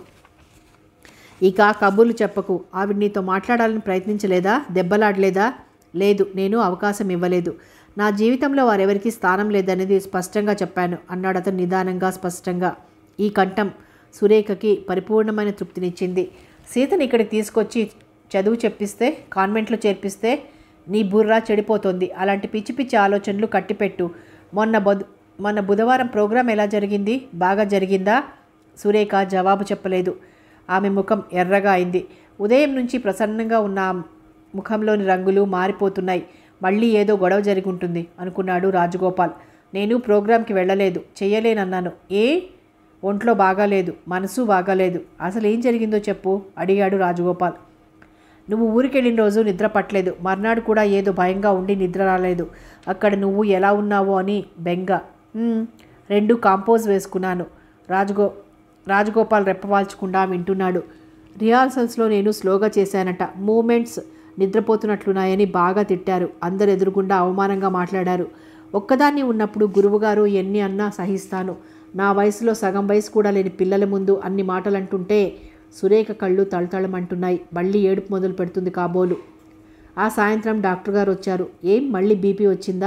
A: ఇక కబుర్లు చెప్పకు. ఆవిడ నీతో మాట్లాడాలని ప్రయత్నించలేదా? దెబ్బలాడలేదా? లేదు, నేను అవకాశం ఇవ్వలేదు. నా జీవితంలో వారెవరికి స్థానం లేదనేది స్పష్టంగా చెప్పాను అన్నాడు అతను నిదానంగా, స్పష్టంగా. ఈ కంఠం సురేఖకి పరిపూర్ణమైన తృప్తినిచ్చింది. సీతని ఇక్కడికి తీసుకొచ్చి చదువు చెప్పిస్తే, కాన్వెంట్లో చేర్పిస్తే నీ బుర్ర చెడిపోతుంది. అలాంటి పిచ్చి పిచ్చి ఆలోచనలు కట్టిపెట్టు. మొన్న బుధ మొన్న బుధవారం ప్రోగ్రాం ఎలా జరిగింది? బాగా జరిగిందా? సురేఖ జవాబు చెప్పలేదు. ఆమె ముఖం ఎర్రగా అయింది. ఉదయం నుంచి ప్రసన్నంగా ఉన్న ముఖంలోని రంగులు మారిపోతున్నాయి. మళ్ళీ ఏదో గొడవ జరిగి ఉంటుంది అనుకున్నాడు రాజగోపాల్. నేను ప్రోగ్రాంకి వెళ్ళలేదు, చెయ్యలేనన్నాను. ఏ? ఒంట్లో బాగాలేదు, మనసు బాగాలేదు. అసలు ఏం జరిగిందో చెప్పు అడిగాడు రాజగోపాల్. నువ్వు ఊరికెళ్ళిన రోజు నిద్ర పట్టలేదు. మర్నాడు కూడా ఏదో భయంగా ఉండి నిద్ర రాలేదు. అక్కడ నువ్వు ఎలా ఉన్నావో అని బెంగ. రెండు కాంపోజ్ వేసుకున్నాను. రాజగో రాజగోపాల్ రెప్పవాల్చకుండా వింటున్నాడు. రిహార్సల్స్లో నేను స్లోగా చేశానట. మూమెంట్స్ నిద్రపోతున్నట్లున్నాయని బాగా తిట్టారు. అందరు ఎదురుగుండా అవమానంగా మాట్లాడారు. ఒక్కదాన్ని ఉన్నప్పుడు గురువుగారు ఎన్ని అన్నా సహిస్తాను. నా వయసులో సగం వయసు కూడా లేని పిల్లల ముందు అన్ని మాటలు అంటుంటే సురేఖ కళ్ళు తళతళమంటున్నాయి. మళ్ళీ ఏడుపు మొదలు పెడుతుంది కాబోలు. ఆ సాయంత్రం డాక్టర్ గారు వచ్చారు. ఏం మళ్ళీ బీపీ వచ్చిందా?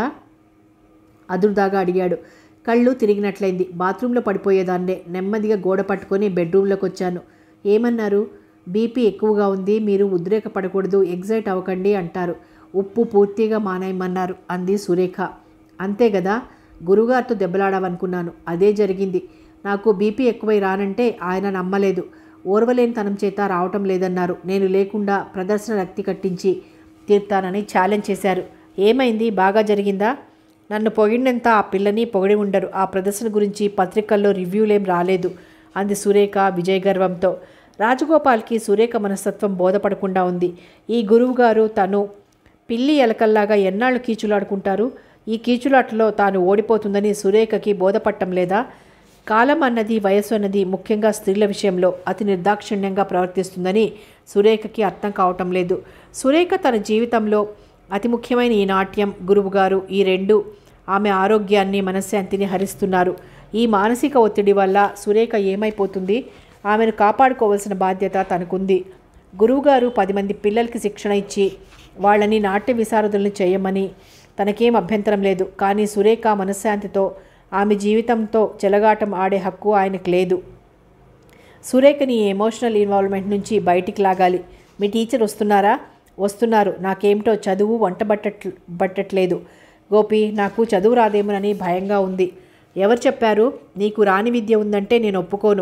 A: అదురుదాగా అడిగాడు. కళ్ళు తిరిగినట్లయింది. బాత్రూంలో పడిపోయేదాన్నే. నెమ్మదిగా గోడ పట్టుకొని బెడ్రూమ్లోకి వచ్చాను. ఏమన్నారు? బీపీ ఎక్కువగా ఉంది, మీరు ఉద్రేక పడకూడదు, ఎగ్జైట్ అవ్వకండి అంటారు. ఉప్పు పూర్తిగా మానేయమన్నారు అంది సురేఖ. అంతే కదా, గురుగారితో దెబ్బలాడావనుకున్నాను. అదే జరిగింది. నాకు బీపీ ఎక్కువై రానంటే ఆయన నమ్మలేదు. ఓర్వలేనితనం చేత రావటం లేదన్నారు. నేను లేకుండా ప్రదర్శన రక్తి కట్టించి తీర్తానని ఛాలెంజ్ చేశారు. ఏమైంది? బాగా జరిగిందా? నన్ను పొగిడినంత ఆ పిల్లని పొగిడి ఉండరు. ఆ ప్రదర్శన గురించి పత్రికల్లో రివ్యూలేం రాలేదు అంది సురేఖ విజయగర్వంతో. రాజగోపాల్కి సురేఖ మనస్తత్వం బోధపడకుండా ఉంది. ఈ గురువుగారు తను పిల్లి ఎలకల్లాగా ఎన్నాళ్ళు కీచులాడుకుంటారు? ఈ కీచులాటలో తాను ఓడిపోతుందని సురేఖకి బోధపట్టం లేదా? కాలం అన్నది, వయస్సు అన్నది, ముఖ్యంగా స్త్రీల విషయంలో అతి నిర్దాక్షిణ్యంగా ప్రవర్తిస్తుందని సురేఖకి అర్థం కావటం లేదు. సురేఖ తన జీవితంలో అతి ముఖ్యమైన ఈ నాట్యం, గురువుగారు, ఈ రెండు ఆమె ఆరోగ్యాన్ని, మనశ్శాంతిని హరిస్తున్నారు. ఈ మానసిక ఒత్తిడి వల్ల సురేఖ ఏమైపోతుంది? ఆమెను కాపాడుకోవాల్సిన బాధ్యత తనకుంది. గురువుగారు పది మంది పిల్లలకి శిక్షణ ఇచ్చి వాళ్ళని నాట్య విశారదుల్ని చేయమని తనకేం అభ్యంతరం లేదు. కానీ సురేఖ మనశ్శాంతితో, ఆమె జీవితంతో చెలగాటం ఆడే హక్కు ఆయనకు లేదు. సురేఖని ఈ ఎమోషనల్ ఇన్వాల్వ్మెంట్ నుంచి బయటికి లాగాలి. మీ టీచర్ వస్తున్నారా? వస్తున్నారు. నాకేమిటో చదువు వంట బట్టట్ బట్టట్లేదు గోపి. నాకు చదువు రాదేమోనని భయంగా ఉంది. ఎవరు చెప్పారు? నీకు రాని విద్య ఉందంటే నేను ఒప్పుకోను.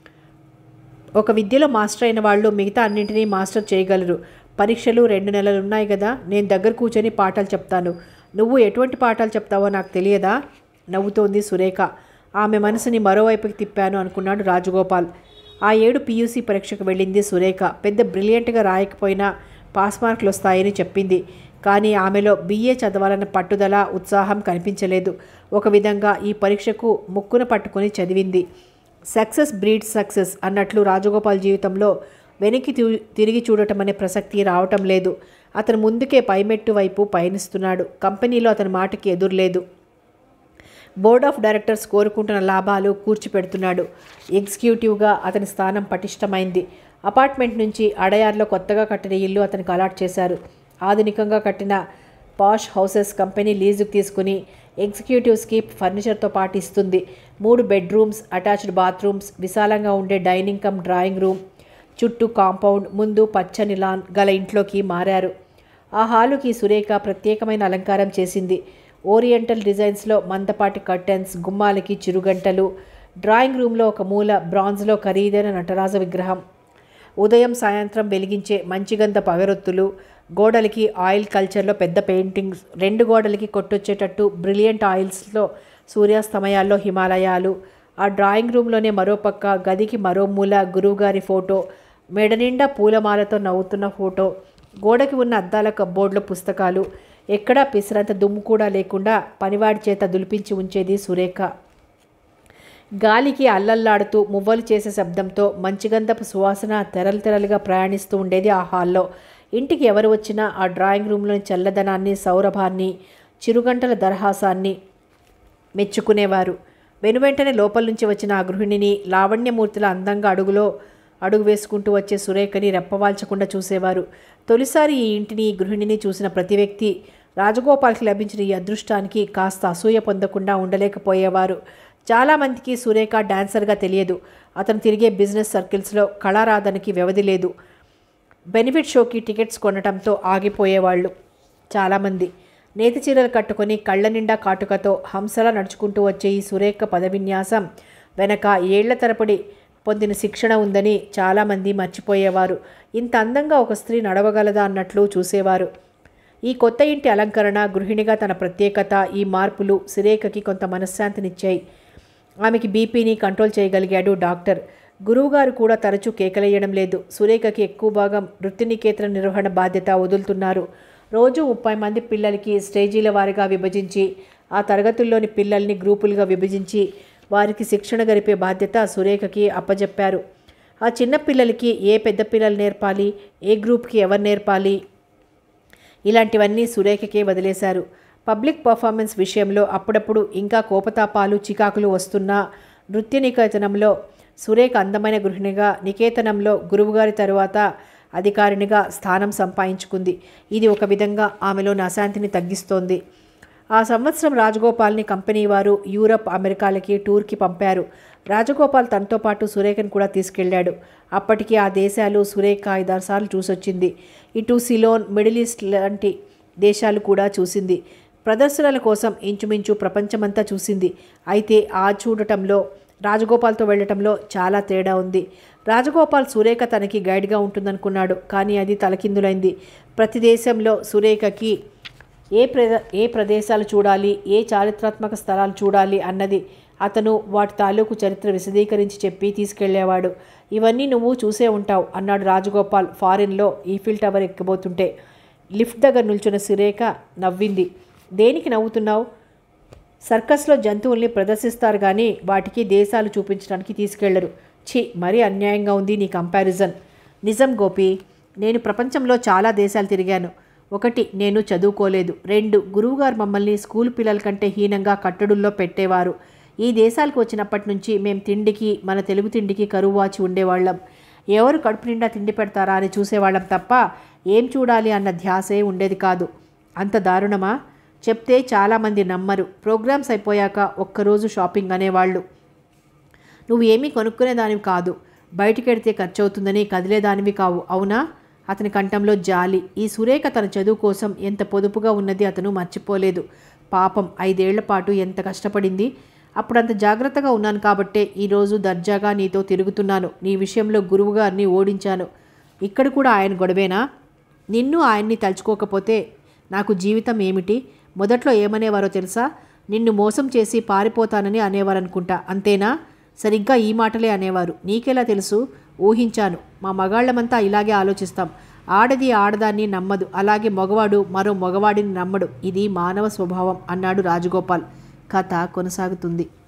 A: ఒక విద్యలో మాస్టర్ అయిన వాళ్ళు మిగతా అన్నింటినీ మాస్టర్ చేయగలరు. పరీక్షలు రెండు నెలలు ఉన్నాయి కదా, నేను దగ్గర కూర్చొని పాఠాలు చెప్తాను. నువ్వు ఎటువంటి పాఠాలు చెప్తావో నాకు తెలియదా? నవ్వుతోంది సురేఖ. ఆమె మనసుని మరోవైపుకి తిప్పాను అనుకున్నాడు రాజగోపాల్. ఆ ఏడు పీయూసీ పరీక్షకు వెళ్ళింది సురేఖ. పెద్ద బ్రిలియంట్గా రాయకపోయినా పాస్ మార్కులు వస్తాయని చెప్పింది. కానీ ఆమెలో బీఏ చదవాలన్న పట్టుదల, ఉత్సాహం కనిపించలేదు. ఒక విధంగా ఈ పరీక్షకు ముక్కున పట్టుకొని చదివింది. సక్సెస్ బ్రీడ్స్ సక్సెస్ అన్నట్లు రాజగోపాల్ జీవితంలో వెనక్కి తిరిగి చూడటం అనే ప్రసక్తి రావటం లేదు. అతను ముందుకే పైమెట్టు వైపు పయనిస్తున్నాడు. కంపెనీలో అతని మాటకి ఎదురులేదు. బోర్డ్ ఆఫ్ డైరెక్టర్స్ కోరుకుంటున్న లాభాలు కూర్చిపెడుతున్నాడు. ఎగ్జిక్యూటివ్గా అతని స్థానం పటిష్టమైంది. అపార్ట్మెంట్ నుంచి అడయార్లో కొత్తగా కట్టిన ఇల్లు అతనికి అలాట్ చేశారు. ఆధునికంగా కట్టిన పాష్ హౌసెస్ కంపెనీ లీజుకు తీసుకుని ఎగ్జిక్యూటివ్స్కి ఫర్నిచర్తో పాటు ఇస్తుంది. మూడు బెడ్రూమ్స్, అటాచ్డ్ బాత్రూమ్స్, విశాలంగా ఉండే డైనింగ్ కమ్ డ్రాయింగ్ రూమ్, చుట్టూ కాంపౌండ్, ముందు పచ్చని లాన్ గల ఇంట్లోకి మారారు. ఆ హాలుకి సురేఖ ప్రత్యేకమైన అలంకారం చేసింది. ఓరియంటల్ డిజైన్స్లో మందపాటి కర్టెన్స్, గుమ్మాలకి చిరుగంటలు. డ్రాయింగ్ రూమ్లో ఒక మూల బ్రాంజ్లో ఖరీదైన నటరాజ విగ్రహం. ఉదయం సాయంత్రం వెలిగించే మంచిగంధ పగరొత్తులు. గోడలకి ఆయిల్ కల్చర్లో పెద్ద పెయింటింగ్స్. రెండు గోడలకి కొట్టొచ్చేటట్టు బ్రిలియంట్ ఆయిల్స్లో సూర్యాస్తమయాల్లో హిమాలయాలు. ఆ డ్రాయింగ్ రూమ్లోనే మరోపక్క గదికి మరో మూల గురువుగారి ఫోటో, మెడ నిండా పూలమాలతో నవ్వుతున్న ఫోటో. గోడకి ఉన్న అద్దాల కబ్బోర్డ్లో పుస్తకాలు. ఎక్కడా పిసరంత దుమ్ము కూడా లేకుండా పనివాడి చేత దులిపించి ఉంచేది సురేఖ. గాలికి అల్లల్లాడుతూ మువ్వలు చేసే శబ్దంతో మంచిగంధపు సువాసన తెరలు తెరలుగా ప్రయాణిస్తూ ఉండేది ఆ హాల్లో. ఇంటికి ఎవరు వచ్చినా ఆ డ్రాయింగ్ రూమ్లోని చల్లదనాన్ని, సౌరభాన్ని, చిరుగంటల దరహాసాన్ని మెచ్చుకునేవారు. వెనువెంటనే లోపల నుంచి వచ్చిన ఆ గృహిణిని లావణ్యమూర్తిల అందంగా అడుగులో అడుగు వేసుకుంటూ వచ్చే సురేఖని రెప్పవాల్చకుండా చూసేవారు. తొలిసారి ఈ ఇంటిని, ఈ గృహిణిని చూసిన ప్రతి వ్యక్తి రాజగోపాల్కి లభించిన ఈ అదృష్టానికి కాస్త అసూయ పొందకుండా ఉండలేకపోయేవారు. చాలామందికి సురేఖ డాన్సర్గా తెలియదు. అతను తిరిగే బిజినెస్ సర్కిల్స్లో కళారాధనకి వ్యవధి లేదు. బెనిఫిట్ షోకి టికెట్స్ కొనటంతో ఆగిపోయేవాళ్ళు చాలామంది. నేతి చీరలు కట్టుకొని కళ్ళ నిండా కాటుకతో హంసలా నడుచుకుంటూ వచ్చే ఈ సురేఖ పదవిన్యాసం వెనక ఏళ్ల తరబడి పొందిన శిక్షణ ఉందని చాలామంది మర్చిపోయేవారు. ఇంత అందంగా ఒక స్త్రీ నడవగలదా అన్నట్లు చూసేవారు. ఈ కొత్త ఇంటి అలంకరణ, గృహిణిగా తన ప్రత్యేకత, ఈ మార్పులు సురేఖకి కొంత మనశ్శాంతినిచ్చాయి. ఆమెకి బీపీని కంట్రోల్ చేయగలిగాడు డాక్టర్. గురువుగారు కూడా తరచూ కేకలేయడం లేదు. సురేఖకి ఎక్కువ భాగం వృత్తినికేతన నిర్వహణ బాధ్యత వదులుతున్నారు. రోజు ముప్పై మంది పిల్లలకి స్టేజీల వారిగా విభజించి, ఆ తరగతుల్లోని పిల్లల్ని గ్రూపులుగా విభజించి వారికి శిక్షణ గరిపే బాధ్యత సురేఖకి అప్పజెప్పారు. ఆ చిన్న పిల్లలకి ఏ పెద్ద పిల్లలు నేర్పాలి, ఏ గ్రూప్కి ఎవరు నేర్పాలి, ఇలాంటివన్నీ సురేఖకే వదిలేశారు. పబ్లిక్ పర్ఫార్మెన్స్ విషయంలో అప్పుడప్పుడు ఇంకా కోపతాపాలు, చికాకులు వస్తున్నా నృత్య నికేతనంలో సురేఖ అందమైన గృహిణిగా, నికేతనంలో గురువుగారి తరువాత అధికారినిగా స్థానం సంపాదించుకుంది. ఇది ఒక విధంగా ఆమెలోని అశాంతిని తగ్గిస్తోంది. ఆ సంవత్సరం రాజగోపాల్ని కంపెనీ వారు యూరప్, అమెరికాలకి టూర్కి పంపారు. రాజగోపాల్ తనతో పాటు సురేఖను కూడా తీసుకెళ్లాడు. అప్పటికి ఆ దేశాలు సురేఖ ఐదారు సార్లు చూసొచ్చింది. ఇటు సిలోన్, మిడిల్ ఈస్ట్ లాంటి దేశాలు కూడా చూసింది. ప్రదర్శనల కోసం ఇంచుమించు ప్రపంచమంతా చూసింది. అయితే ఆ చూడటంలో, రాజగోపాల్తో వెళ్ళటంలో చాలా తేడా ఉంది. రాజగోపాల్ సురేఖ తనకి గైడ్గా ఉంటుందనుకున్నాడు. కానీ అది తలకిందులైంది. ప్రతి దేశంలో సురేఖకి ఏ ప్రద ఏ ప్రదేశాలు చూడాలి, ఏ చారిత్రాత్మక స్థలాలు చూడాలి అన్నది అతను వాటి తాలూకు చరిత్ర విశదీకరించి చెప్పి తీసుకెళ్లేవాడు. ఇవన్నీ నువ్వు చూసే ఉంటావు అన్నాడు రాజగోపాల్ ఫారిన్లో ఈఫిల్ టవర్ ఎక్కబోతుంటే. లిఫ్ట్ దగ్గర నిల్చున్న సురేఖ నవ్వింది. దేనికి నవ్వుతున్నావు? సర్కస్లో జంతువుల్ని ప్రదర్శిస్తారు కానీ వాటికి దేశాలు చూపించడానికి తీసుకెళ్లరు. ఛీ, మరీ అన్యాయంగా ఉంది నీ కంపారిజన్. నిజం గోపి, నేను ప్రపంచంలో చాలా దేశాలు తిరిగాను. ఒకటి, నేను చదువుకోలేదు. రెండు, గురువుగారు మమ్మల్ని స్కూల్ పిల్లల కంటే హీనంగా కట్టడుల్లో పెట్టేవారు. ఈ దేశాలకు వచ్చినప్పటి నుంచి మేం తిండికి, మన తెలుగు తిండికి కరువు వాచి ఉండేవాళ్ళం. ఎవరు కడుపు నిండా తిండి పెడతారా అని చూసేవాళ్ళం తప్ప ఏం చూడాలి అన్న ధ్యాసే ఉండేది కాదు. అంత దారుణమా? చెప్తే చాలామంది నమ్మరు. ప్రోగ్రామ్స్ అయిపోయాక ఒక్కరోజు షాపింగ్ అనేవాళ్ళు. నువ్వు ఏమీ కొనుక్కునేదానివి కాదు. బయటికెడితే ఖర్చు అవుతుందని కదిలేదానివి కావు, అవునా? అతని కంఠంలో జాలి. ఈ సురేఖ తన చదువు కోసం ఎంత పొదుపుగా ఉన్నది అతను మర్చిపోలేదు. పాపం, ఐదేళ్ల పాటు ఎంత కష్టపడింది. అప్పుడంత జాగ్రత్తగా ఉన్నాను కాబట్టే ఈరోజు దర్జాగా నీతో తిరుగుతున్నాను. నీ విషయంలో గురువుగారిని ఓడించాను. ఇక్కడ కూడా ఆయన గొడవేనా? నిన్ను ఆయన్ని తలుచుకోకపోతే నాకు జీవితం ఏమిటి? మొదట్లో ఏమనేవారో తెలుసా? నిన్ను మోసం చేసి పారిపోతానని అనేవారనుకుంటా, అంతేనా? సరిగ్గా ఈ మాటలే అనేవారు. నీకెలా తెలుసు? ఊహించాను. మా మగాళ్ళమంతా ఇలాగే ఆలోచిస్తాం. ఆడది ఆడదాన్ని నమ్మదు, అలాగే మగవాడు మరో మగవాడిని నమ్మడు. ఇది మానవ స్వభావం అన్నాడు రాజగోపాల్. కథ కొనసాగుతుంది.